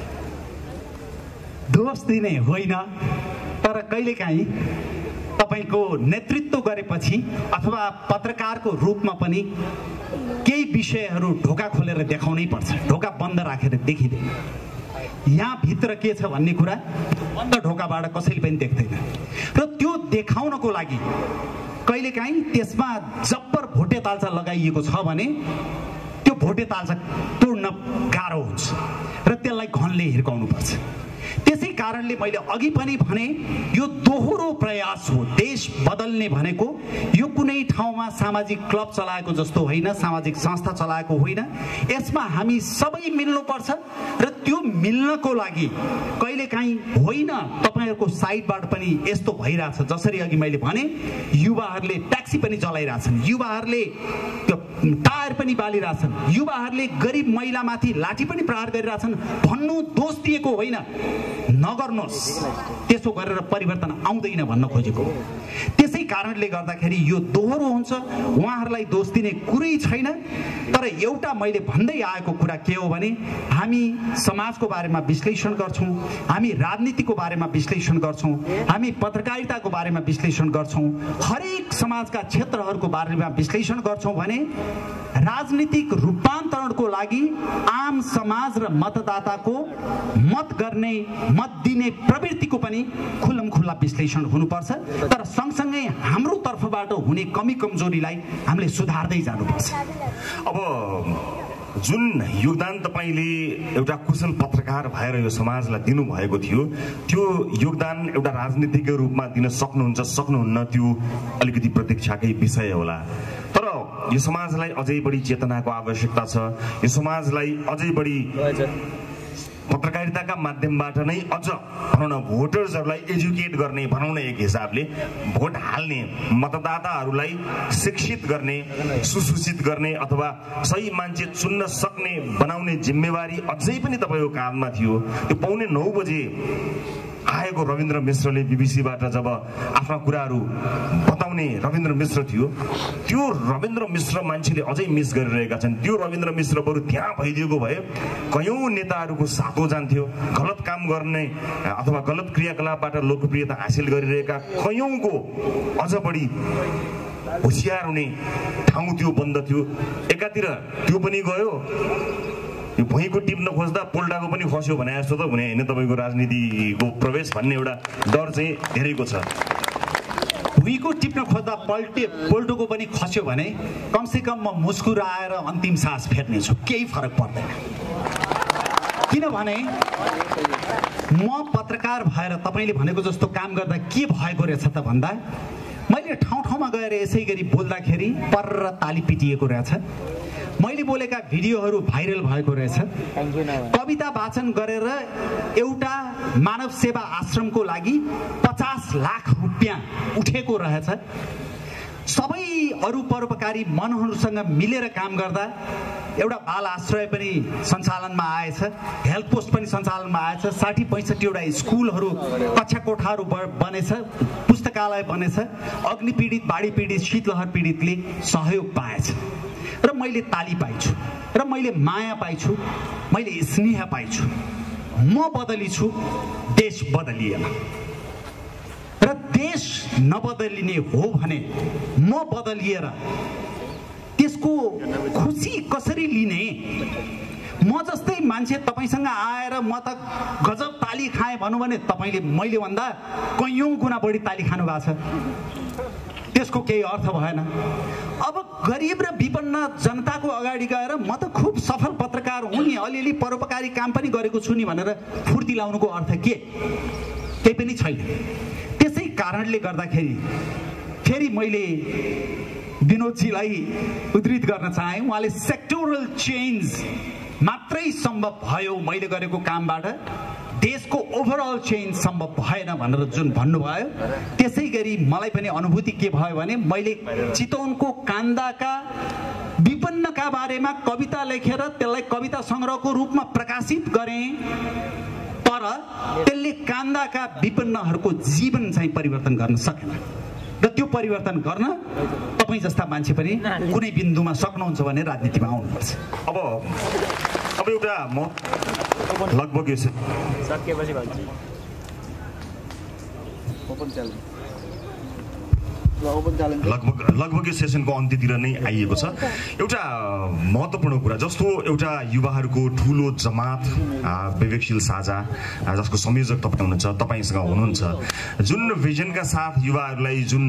दोष दिने होइन, तर कहिलेकाहीँ तपाईँको नेतृत्व गरेपछि अथवा पत्रकारको रूपमा पनि केही विषयहरू ढोका खोलेर देखाउनै पर्छ। ढोका बन्द राखेर देखिँदैन। यहाँ भित्र के छ भन्ने कुरा बन्द ढोकाबाट कसैले पनि देख्दैन र त्यो देखाउनको लागि कहिलेकाहीँ त्यसमा जब्बर भोटे तालचा लगाइएको छ भने त्यो भोटे तालचा तोड्न गाह्रो हुन्छ र त्यसलाई घनले हिर्काउनुपर्छ। त्यसै कारणले मैले अघि पनि भने यो दोहोरो प्रयास हो। देश बदल्ने भनेको यो कुनै ठाउँमा सामाजिक क्लब चलाएको जस्तो होइन, सामाजिक संस्था चलाएको होइन। यसमा हामी सबै मिल्नुपर्छ र त्यो मिल्नको लागि कहिलेकाहीँ होइन तपाईँहरूको साइडबाट पनि यस्तो भइरहेछ, जसरी अघि मैले भने युवाहरूले ट्याक्सी पनि चलाइरहेछन्, युवाहरूले टायर पनि बालिरहेछन्, युवाहरूले गरिब महिलामाथि लाठी पनि प्रहार गरिरहेछन् भन्नु दोष दिएको होइन, नगर्नुहोस्, त्यसो गरेर परिवर्तन आउँदैन भन्न खोजेको। त्यसै कारणले गर्दाखेरि यो दोहोरो हुन्छ, उहाँहरूलाई दोष दिने कुरै छैन। तर एउटा मैले भन्दै आएको कुरा के हो भने हामी समाजको बारेमा विश्लेषण गर्छौँ, हामी राजनीतिको बारेमा विश्लेषण गर्छौँ, हामी पत्रकारिताको बारेमा विश्लेषण गर्छौँ, हरेक समाजका क्षेत्रहरूको बारेमा विश्लेषण गर्छौँ भने राजनीतिक रूपान्तरणको लागि आम समाज र मतदाताको मत गर्ने मत दिने प्रवृत्तिको पनि खुल्लम खुल्ला विश्लेषण हुनुपर्छ। तर सँगसँगै हाम्रो तर्फबाट हुने कमी कमजोरीलाई हामीले सुधार्दै जानुपर्छ। अब जुन योगदान तपाईँले एउटा कुशल पत्रकार भएर यो समाजलाई दिनुभएको थियो, त्यो योगदान एउटा राजनीतिज्ञ रूपमा दिन सक्नुहुन्छ सक्नुहुन्न त्यो अलिकति प्रतीक्षाकै विषय होला। तर यो समाजलाई अझै बढी चेतनाको आवश्यकता छ। यो समाजलाई अझै बढी पत्रकारिताका माध्यमबाट नै अझ भनौँ न भोटर्सहरूलाई एजुकेट गर्ने, भनौँ न एक हिसाबले भोट हाल्ने मतदाताहरूलाई शिक्षित गर्ने, सुसूचित गर्ने अथवा सही मान्छे चुन्न सक्ने बनाउने जिम्मेवारी अझै पनि तपाईँको काँधमा थियो। त्यो पौने नौ बजे आएको रविन्द्र मिश्रले बीबीसीबाट जब आफ्ना कुराहरू बताउने रविन्द्र मिश्र थियो, त्यो रविन्द्र मिश्र मान्छेले अझै मिस गरिरहेका छन्। त्यो रविन्द्र मिश्र बरु त्यहाँ भइदिएको भए कयौँ नेताहरूको सातो जान्थ्यो। गलत काम गर्ने अथवा गलत क्रियाकलापबाट लोकप्रियता हासिल गरिरहेका कयौँको अझ बढी होसियार हुने ठाउँ त्यो बन्द थियो। एकातिर त्यो पनि गयो, यो भुइँको टिप्न खोज्दा पोल्टाको पनि खस्यो भने जस्तो त हुने होइन। तपाईँको राजनीतिको प्रवेश भन्ने एउटा डर चाहिँ धेरैको छ। भुइँको टिप्न खोज्दा पल्टे पोल्टोको पनि खस्यो भने कमसेकम म मुस्कुराएर अन्तिम सास फेर्नेछु, केही फरक पर्दैन। किनभने म पत्रकार भएर तपाईँले भनेको जस्तो काम गर्दा के भएको रहेछ त भन्दा मैले ठाउँ ठाउँमा गएर यसै गरी बोल्दाखेरि पर्र ताली पिटिएको रहेछ। मैले बोलेका भिडियोहरू भाइरल भएको रहेछ। कविता वाचन गरेर एउटा मानव सेवा आश्रमको लागि पचास लाख रुपियाँ उठेको रहेछ। सबै अरू परोपकारी मनहरूसँग मिलेर काम गर्दा एउटा बाल आश्रय पनि सञ्चालनमा आएछ, हेल्थ पोस्ट पनि सञ्चालनमा आएछ, साठी पैँसठीवटा स्कुलहरू कक्षा कोठाहरू बनेछ, पुस्तकालय बनेछ, अग्नि पीडित, बाढी पीडित, शीतलहर पीडितले सहयोग पाएछ र मैले ताली पाइछु र मैले माया पाइछु, मैले स्नेह पाइछु। म बदली छु, देश बदलिएन। र देश नबदलिने हो भने म बदलिएर त्यसको खुसी कसरी लिने? म जस्तै मान्छे तपाईँसँग आएर म त गजब ताली खाएँ भनौँ भने तपाईँले मैले भन्दा कैयौँ गुणा बढी ताली खानु भएको छ, त्यसको केही अर्थ भएन। अब गरिब र विपन्न जनताको अगाडि गएर म त खुब सफल पत्रकार हुँ नि, अलिअलि परोपकारी काम पनि गरेको छु नि भनेर फुर्ती लाउनुको अर्थ के? केही पनि छैन। त्यसै कारणले गर्दाखेरि फेरि मैले विनोदजीलाई उद्धृत गर्न चाहे। उहाँले सेक्टोरल चेन्ज मात्रै सम्भव भयो मैले गरेको कामबाट, देशको ओभरअल चेन्ज सम्भव भएन भनेर जुन भन्नुभयो, त्यसै गरी मलाई पनि अनुभूति के भयो भने मैले चितवनको कान्दाका विपन्नका बारेमा कविता लेखेर त्यसलाई कविता सङ्ग्रहको रूपमा प्रकाशित गरेँ, तर त्यसले कान्दाका विपन्नहरूको जीवन चाहिँ परिवर्तन गर्न सकेन। र त्यो परिवर्तन गर्न तपाईँ जस्ता मान्छे पनि कुनै बिन्दुमा सक्नुहुन्छ भने राजनीतिमा आउनुपर्छ। अब अब एउटा म लगभग यो सकेपछि भन्छु लगभग लगभग यो सेसनको अन्त्यतिर नै आइएको छ। एउटा महत्त्वपूर्ण कुरा जस्तो एउटा युवाहरूको ठुलो जमात विवेकशील साझा जसको संयोजक तपाईँ हुनुहुन्छ, तपाईँसँग हुनुहुन्छ, जुन भिजनका साथ युवाहरूलाई जुन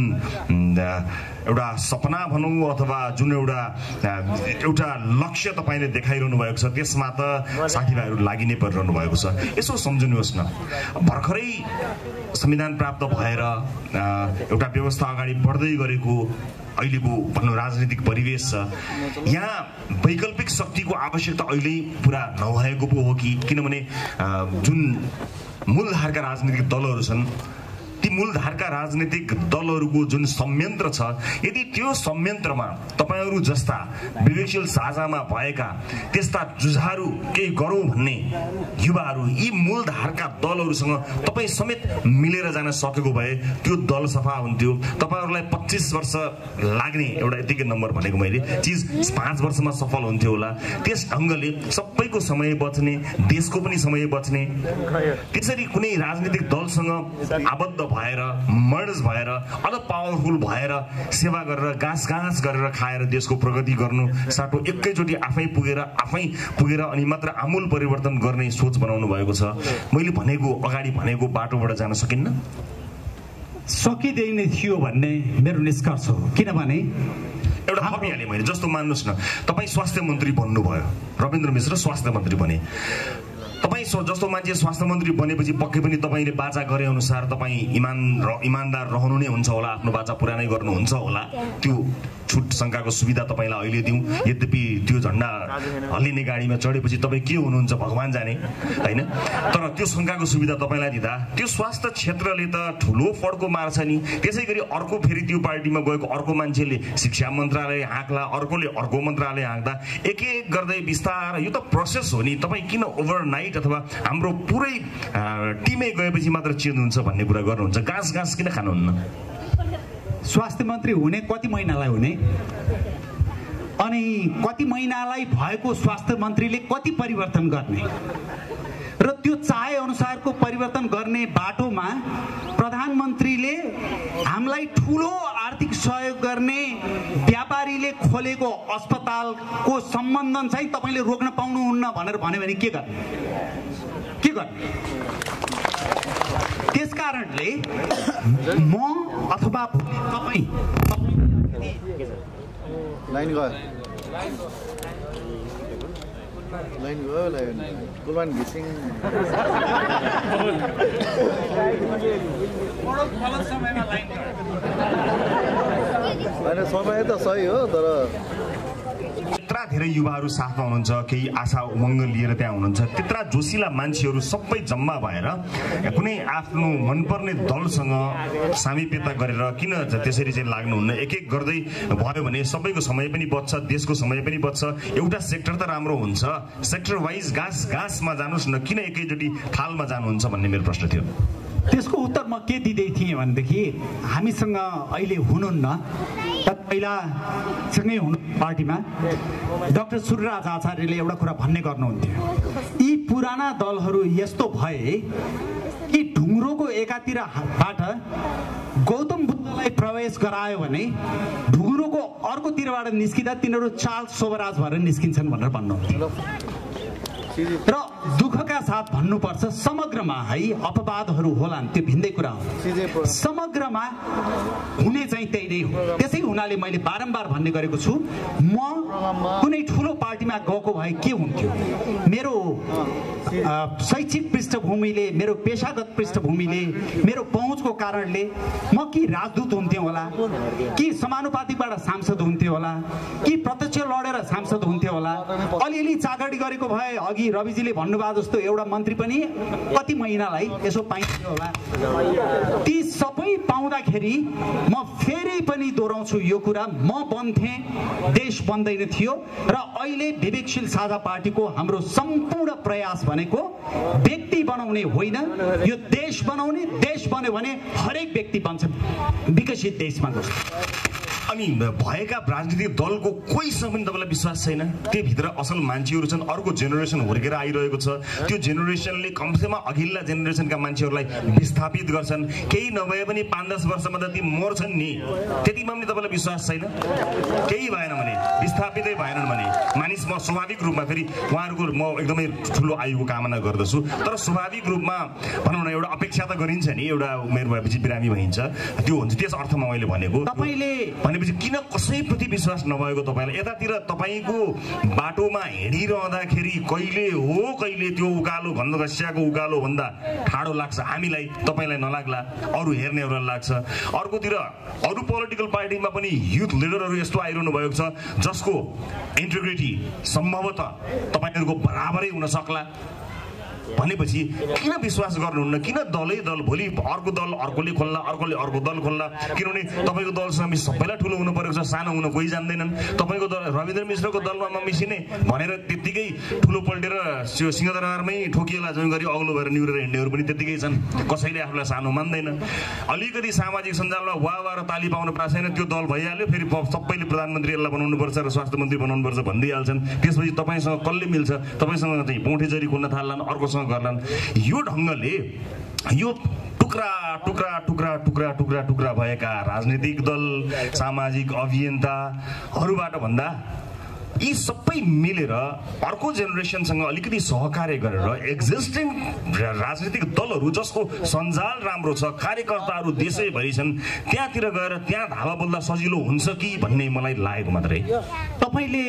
एउटा सपना भनौँ अथवा जुन एउटा एउटा लक्ष्य तपाईँले देखाइरहनु भएको छ त्यसमा त साथीभाइहरू लागि नै परिरहनु भएको छ। यसो सम्झिनुहोस् न, भर्खरै संविधान प्राप्त भएर एउटा व्यवस्था अगाडि बढ्दै गरेको अहिलेको भनौँ राजनीतिक परिवेश छ। यहाँ वैकल्पिक शक्तिको आवश्यकता अहिले पुरा नभएको पो हो कि? किनभने जुन मूलधारका राजनीतिक दलहरू छन् ती मूलधारका राजनीतिक दलहरूको जुन संयन्त्र छ, यदि त्यो संयन्त्रमा तपाईँहरू जस्ता विवेकशील साझामा भएका त्यस्ता जुझारु केही गरौँ भन्ने युवाहरू यी मूलधारका दलहरूसँग तपाईँ समेत मिलेर जान सकेको भए त्यो दल सफा हुन्थ्यो। तपाईँहरूलाई पच्चिस वर्ष लाग्ने एउटा यतिकै नम्बर भनेको मैले चिज पाँच वर्षमा सफल हुन्थ्यो होला। त्यस ढङ्गले सबैको समय बच्ने, देशको पनि समय बच्ने, त्यसरी कुनै राजनीतिक दलसँग आबद्ध भएर मर्ज भएर अझ पावरफुल भएर सेवा गरेर गाँस गाँस गरेर खाएर देशको प्रगति गर्नु साटो एकैचोटि आफै पुगेर आफै पुगेर अनि मात्र आमूल परिवर्तन गर्ने सोच बनाउनु भएको छ। मैले भनेको अगाडि भनेको बाटोबाट जान सकिन्न, सकिँदैन थियो भन्ने मेरो निष्कर्ष हो। किनभने एउटा थपिहालेँ मैले, जस्तो मान्नुहोस् न तपाईँ स्वास्थ्य मन्त्री बन्नुभयो, रविन्द्र मिश्र स्वास्थ्य मन्त्री बने। तपाईँ जस्तो मान्छे स्वास्थ्य मन्त्री बनेपछि पक्कै पनि तपाईँले बाचा गरे अनुसार तपाईँ इमान र इमान्दार रहनु नै हुन्छ होला, आफ्नो बाचा पुरा नै गर्नुहुन्छ होला। त्यो छुट शङ्काको सुविधा तपाईँलाई अहिले दिउँ। यद्यपि त्यो झन्डा हल्लिने गाडीमा चढेपछि तपाईँ के हुनुहुन्छ भगवान् जाने होइन, तर त्यो शङ्काको सुविधा तपाईँलाई दिँदा त्यो स्वास्थ्य क्षेत्रले त ठुलो फड्को मार्छ नि। त्यसै गरी अर्को फेरि त्यो पार्टीमा गएको अर्को मान्छेले शिक्षा मन्त्रालय हाँक्ला, अर्कोले अर्को मन्त्रालय हाँक्दा एक एक गर्दै बिस्तार यो त प्रोसेस हो नि। तपाईँ किन ओभरनाइट अथवा हाम्रो पुरै टिमै गएपछि मात्र चेन्ज हुन्छ भन्ने कुरा गर्नुहुन्छ? गाँस गाँस किन खानुहुन्न? स्वास्थ्य मन्त्री हुने कति महिनालाई हुने अनि कति महिनालाई भएको स्वास्थ्य मन्त्रीले कति परिवर्तन गर्ने र त्यो चाहे अनुसारको परिवर्तन गर्ने बाटोमा प्रधानमन्त्रीले हामीलाई ठुलो आर्थिक सहयोग गर्ने व्यापारीले खोलेको अस्पतालको सम्बन्धन चाहिँ तपाईँले रोक्न पाउनुहुन्न भनेर भन्यो भने के गर्ने के गर्ने? त्यसकारणले म अथवा तपाईँ लाइन गयो लाइन गयो लाइन कुलमान घिसिङ होइन समय त सही हो, तर त्यत्रा धेरै युवाहरू साथमा हुनुहुन्छ, केही आशा उमङ्ग लिएर त्यहाँ हुनुहुन्छ। त्यत्रा जोसिला मान्छेहरू सबै जम्मा भएर कुनै आफ्नो मनपर्ने दलसँग सामिप्यता गरेर किन त्यसरी चाहिँ लाग्नुहुन्न? एक एक गर्दै भयो भने सबैको समय पनि बच्छ, देशको समय पनि बच्छ, एउटा सेक्टर त राम्रो हुन्छ। सेक्टर वाइज घाँस घाँसमा जानुहोस् न, किन एकैचोटि थालमा जानुहुन्छ भन्ने मेरो प्रश्न थियो। त्यसको उत्तर म के दिँदै थिएँ भनेदेखि हामीसँग अहिले हुनुहुन्न, पहिला सँगै हुनु पार्टीमा डाक्टर सूर्यराज आचार्यले एउटा कुरा भन्ने गर्नुहुन्थ्यो, यी पुराना दलहरू यस्तो भए कि ढुङ्ग्रोको एकातिरबाट गौतम बुद्धलाई प्रवेश गरायो भने ढुङ्ग्रोको अर्कोतिरबाट निस्किँदा तिनीहरू चार्ल्स सोबराज भएर निस्किन्छन् भनेर भन्नुहुन्थ्यो। र दुःखका साथ भन्नुपर्छ समग्रमा है अपवादहरू होलान्, त्यो भिन्दै कुरा हो। समग्रमा हुने चाहिँ त्यही नै हो। त्यसै हुनाले मैले बारम्बार भन्ने गरेको छु, म कुनै ठुलो पार्टीमा गएको भए के हुन्थ्यो? मेरो शैक्षिक पृष्ठभूमिले, मेरो पेसागत पृष्ठभूमिले, मेरो पहुँचको कारणले म कि राजदूत हुन्थेँ होला, कि समानुपातिकबाट सांसद हुन्थ्यो होला, कि प्रत्यक्ष लडेर सांसद हुन्थ्यो होला। अलिअलि चाकरी गरेको भए अघि रविजीले भन्नुभयो जस्तो एउटा मन्त्री पनि कति महिनालाई यसो पाइन्थ्यो होला। ती सबै पाउँदाखेरि म फेरि पनि दोहोऱ्याउँछु यो कुरा, म बन्थेँ देश बन्दैन थियो। र अहिले विवेकशील साझा पार्टीको हाम्रो सम्पूर्ण प्रयास भनेको व्यक्ति बनाउने होइन, यो देश बनाउने। देश बन्यो भने हरेक व्यक्ति बन्छ विकसित देशमा। जस्तो अनि भएका राजनीतिक दलको कोहीसँग पनि तपाईँलाई विश्वास छैन? त्योभित्र असल मान्छेहरू छन्, अर्को जेनेरेसन हुर्केर आइरहेको छ। त्यो जेनेरेसनले कमसेकम अघिल्ला जेनेरेसनका मान्छेहरूलाई विस्थापित गर्छन्। केही नभए पनि पाँच दस वर्षमा त ती मर्छन् नि, त्यतिमा पनि तपाईँलाई विश्वास छैन? केही भएन भने, विस्थापितै भएनन् भने मानिस, म स्वाभाविक रूपमा फेरि उहाँहरूको म एकदमै ठुलो आयुको कामना गर्दछु, तर स्वाभाविक रूपमा भनौँ न एउटा अपेक्षा त गरिन्छ नि, एउटा उमेर भएपछि बिरामी भइन्छ, त्यो हुन्छ। त्यस अर्थमा मैले भनेको तपाईँले भनेपछि किन कसैप्रति विश्वास नभएको तपाईँलाई? यतातिर तपाईँको बाटोमा हिँडिरहँदाखेरि कहिले हो कहिले त्यो उकालो घन्दघस्याको उकालो भन्दा ठाडो लाग्छ हामीलाई, तपाईँलाई नलाग्ला, अरू हेर्नेहरूलाई लाग्छ। अर्कोतिर अरू पोलिटिकल पार्टीमा पनि युथ लिडरहरू यस्तो आइरहनु भएको छ जसको इन्टिग्रिटी सम्भवतः तपाईँहरूको बराबरै हुन सक्ला। भनेपछि किन विश्वास गर्नुहुन्न? किन दलै दल भोलि अर्को दल अर्कोले खोल्ला, अर्कोले अर्को दल खोल्ला? किनभने तपाईँको दलसँग सबैलाई ठुलो हुनु परेको छ, सानो हुन कोही जान्दैनन्। तपाईँको दल रविन्द्र मिश्रको दलमा म मिसिने भनेर त्यत्तिकै ठुलो पल्टेर सिंहदरबारमै ठोकिएला जुन गरी अग्लो भएर निहुरेर हिँड्नेहरू पनि त्यत्तिकै छन्। कसैले आफूलाई सानो मान्दैन। अलिकति सामाजिक सञ्जालमा वा वा र ताली पाउनु पाएको छैन, त्यो दल भइहाल्यो, फेरि सबैले प्रधानमन्त्री यसलाई बनाउनुपर्छ र स्वास्थ्य मन्त्री बनाउनुपर्छ भनिदिइहाल्छन्। त्यसपछि तपाईँसँग कसले मिल्छ? तपाईँसँग चाहिँ पोठेजरी खोल्न थाल्लान्, अर्कोसँग गर्लान्। यो ढङ्गले यो टुक्रा टुक्रा टुक्रा टुक्रा टुक्रा टुक्रा भएका राजनीतिक दल, सामाजिक अभियन्ताहरूबाट भन्दा यी सबै मिलेर अर्को जेनेरेसनसँग अलिकति सहकार्य गरेर एक्जिस्टिङ राजनीतिक दलहरू जसको सञ्जाल राम्रो छ, कार्यकर्ताहरू देशैभरि छन्, त्यहाँतिर गएर त्यहाँ धावा बोल्दा सजिलो हुन्छ कि भन्ने मलाई लागेको मात्रै। तपाईँले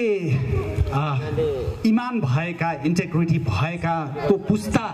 इमान भएका, इन्टेग्रिटी भएका को पुस्ता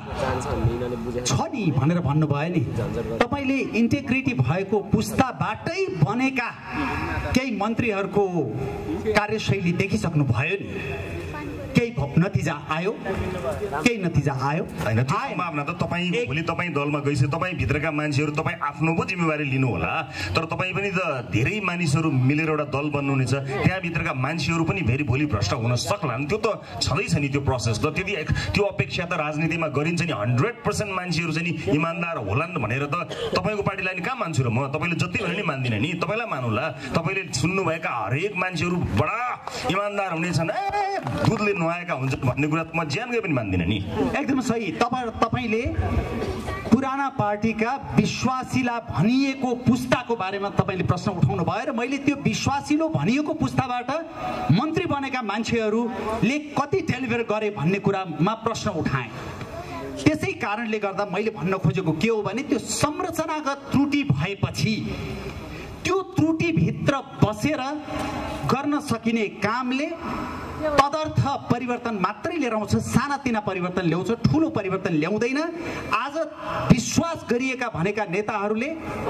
छ नि भनेर भन्नुभयो नि। तपाईँले इन्टेग्रिटी भएको पुस्ताबाटै बनेका केही मन्त्रीहरूको कार्यशैली देखिसक्नु भयो नि। केही नतिजा आयो, केही नतिजा आयो होइन? त्यो सम्भावना त तपाईँ भोलि तपाईँ दलमा गइसके तपाईँ भित्रका मान्छेहरू तपाईँ आफ्नो पो जिम्मेवारी लिनु होला, तर तपाईँ पनि त धेरै मानिसहरू मिलेर एउटा दल बन्नुहुनेछ। त्यहाँभित्रका मान्छेहरू पनि फेरि भोलि भ्रष्ट हुन सक्लान्, त्यो त छँदैछ नि त्यो प्रोसेस त। त्यति त्यो अपेक्षा त राजनीतिमा गरिन्छ नि। हन्ड्रेड पर्सेन्ट मान्छेहरू चाहिँ नि इमान्दार होलान् भनेर त तपाईँको पार्टीलाई नि कहाँ मान्छु र म? तपाईँले जति भने नि मान्दिनँ नि, तपाईँलाई मानुला। तपाईँले सुन्नुभएका हरेक मान्छेहरू बडा इमान्दार हुनेछन्, ए दुधले नुहाएका हुन्छ भन्ने कुरा म ज्यान गए पनि मान्दिनँ नि। एकदम सही। तपाईँ तपाईँले पुराना पार्टीका विश्वासिला भनिएको पुस्ताको बारेमा तपाईँले प्रश्न उठाउनु भयो र मैले त्यो विश्वासिलो भनिएको पुस्ताबाट मन्त्री बनेका मान्छेहरूले कति डेलिभर गरे भन्ने कुरामा प्रश्न उठाएँ। त्यसै कारणले गर्दा मैले भन्न खोजेको के हो भने त्यो संरचनागत त्रुटि भएपछि त्यो त्रुटिभित्र बसेर गर्न सकिने कामले तदर्थ परिवर्तन मात्रै लिएर आउँछ, सानातिना परिवर्तन ल्याउँछ, ठुलो परिवर्तन ल्याउँदैन। आज विश्वास गरिएका भनेका नेताहरूले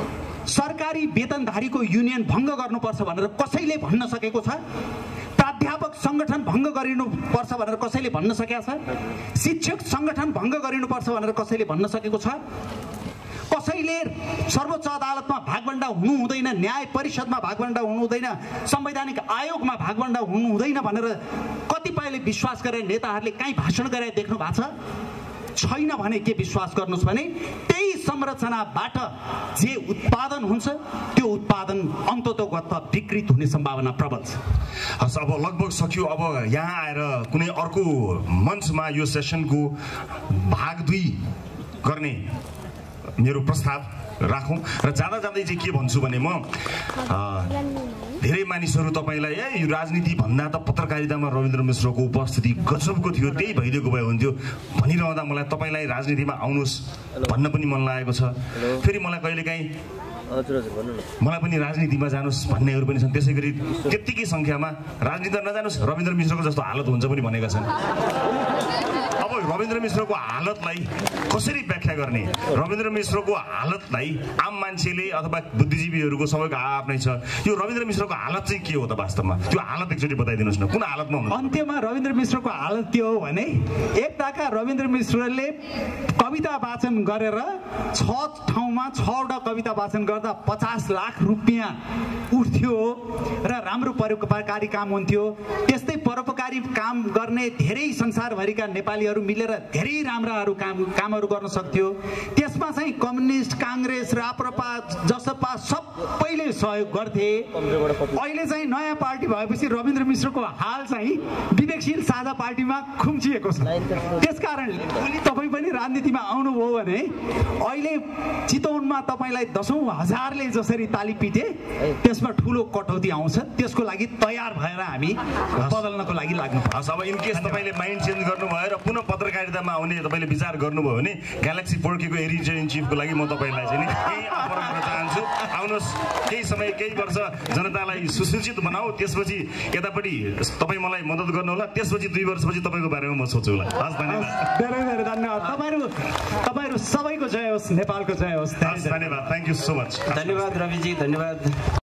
सरकारी वेतनधारीको युनियन भङ्ग गर्नुपर्छ भनेर कसैले भन्न सकेको छ? प्राध्यापक सङ्गठन भङ्ग गरिनुपर्छ भनेर कसैले भन्न सकेको छ? शिक्षक सङ्गठन भङ्ग गरिनुपर्छ भनेर कसैले भन्न सकेको छ? कसैले सर्वोच्च अदालतमा भागभण्डा हुनु हुँदैन, न्याय परिषदमा भागभण्डा हुनु हुँदैन, संवैधानिक आयोगमा भागभण्डा हुनु हुँदैन भनेर कतिपयले विश्वास गरे नेताहरूले काहीँ भाषण गरे देख्नु भएको छ? छैन भने के विश्वास गर्नुहोस् भने त्यही संरचनाबाट जे उत्पादन हुन्छ त्यो उत्पादन अन्ततोगत विकृत हुने सम्भावना प्रबल छ। हस्, अब लगभग सक्यो। अब यहाँ आएर कुनै अर्को मञ्चमा यो सेसनको भाग दुई गर्ने मेरो प्रस्ताव राखौँ र जाँदा जाँदै चाहिँ के भन्छु भने म धेरै मानिसहरू तपाईँलाई ए यो राजनीति भन्दा त पत्रकारितामा रविन्द्र मिश्रको उपस्थिति गजबको थियो, त्यही भइदिएको भए हुन्थ्यो भनिरहँदा मलाई तपाईँलाई राजनीतिमा आउनुहोस् भन्न पनि मन लागेको छ। फेरि मलाई कहिलेकाहीँ मलाई पनि राजनीतिमा जानुहोस् भन्नेहरू पनि छन्। त्यसै गरी त्यत्तिकै सङ्ख्यामा राजनीतिमा नजानुहोस् रविन्द्र मिश्रको जस्तो हालत हुन्छ पनि भनेका छन्। अब रविन्द्र मिश्रको हालतलाई कसरी व्याख्या गर्ने? रविन्द्र मिश्रको हालतलाई आम मान्छेले अथवा बुद्धिजीवीहरूको सबैको आफ्नै छ। यो रविन्द्र मिश्रको हालत चाहिँ के हो त वास्तवमा? त्यो हालत एकचोटि बताइदिनुहोस् न, कुन हालतमा हुनु? अन्त्यमा रविन्द्र मिश्रको हालत के हो भने एक ताका रविन्द्र मिश्रले कविता वाचन गरेर छ ठाउँमा छवटा कविता वाचन गर्दा पचास लाख रुपियाँ उठ्थ्यो र राम्रो परोपकारी काम हुन्थ्यो। त्यस्तै परोपकारी काम गर्ने धेरै संसारभरिका नेपालीहरू मिलेर धेरै राम्राहरू काम कामहरू गर्न सक्थ्यो। त्यसमा चाहिँ कम्युनिस्ट, काङ्ग्रेस, राप्रपा, जसपा सबैले सहयोग गर्थे। अहिले चाहिँ नयाँ पार्टी भएपछि रविन्द्र मिश्रको हाल चाहिँ विवेकशील साझा पार्टीमा खुम्चिएको छ। त्यसकारण भोलि तपाईँ पनि राजनीतिमा आउनुभयो भने अहिले चितवनमा तपाईँलाई दसौँ हजारले जसरी ताली पिटे त्यसमा ठुलो कटौती आउँछ। त्यसको लागि तयार भएर हामी बदल्नको लागि लाग्नुपर्छ। अब इन केस तपाईँले माइन्ड चेन्ज गर्नुभयो र पुनः पत्रकारितामा आउने तपाईँले विचार गर्नुभयो भने ग्यालेक्सी फोर्टीको एडिटर इन चिफको लागि म तपाईँलाई चाहिँ नि केही अफर गर्न चाहन्छु। आउनुहोस्, केही समय केही वर्ष जनतालाई सुसूचित बनाऊ, त्यसपछि यतापट्टि तपाईँ मलाई मद्दत गर्नुहोला, त्यसपछि दुई वर्षपछि तपाईँको बारेमा म सोचौँला। हस्, धन्यवाद। धेरै धेरै धन्यवाद। तपाईँहरू तपाईँहरू सबैको जय होस्, नेपालको जय होस्। धन्यवाद। Thank you so much. धन्यवाद रविजी, धन्यवाद।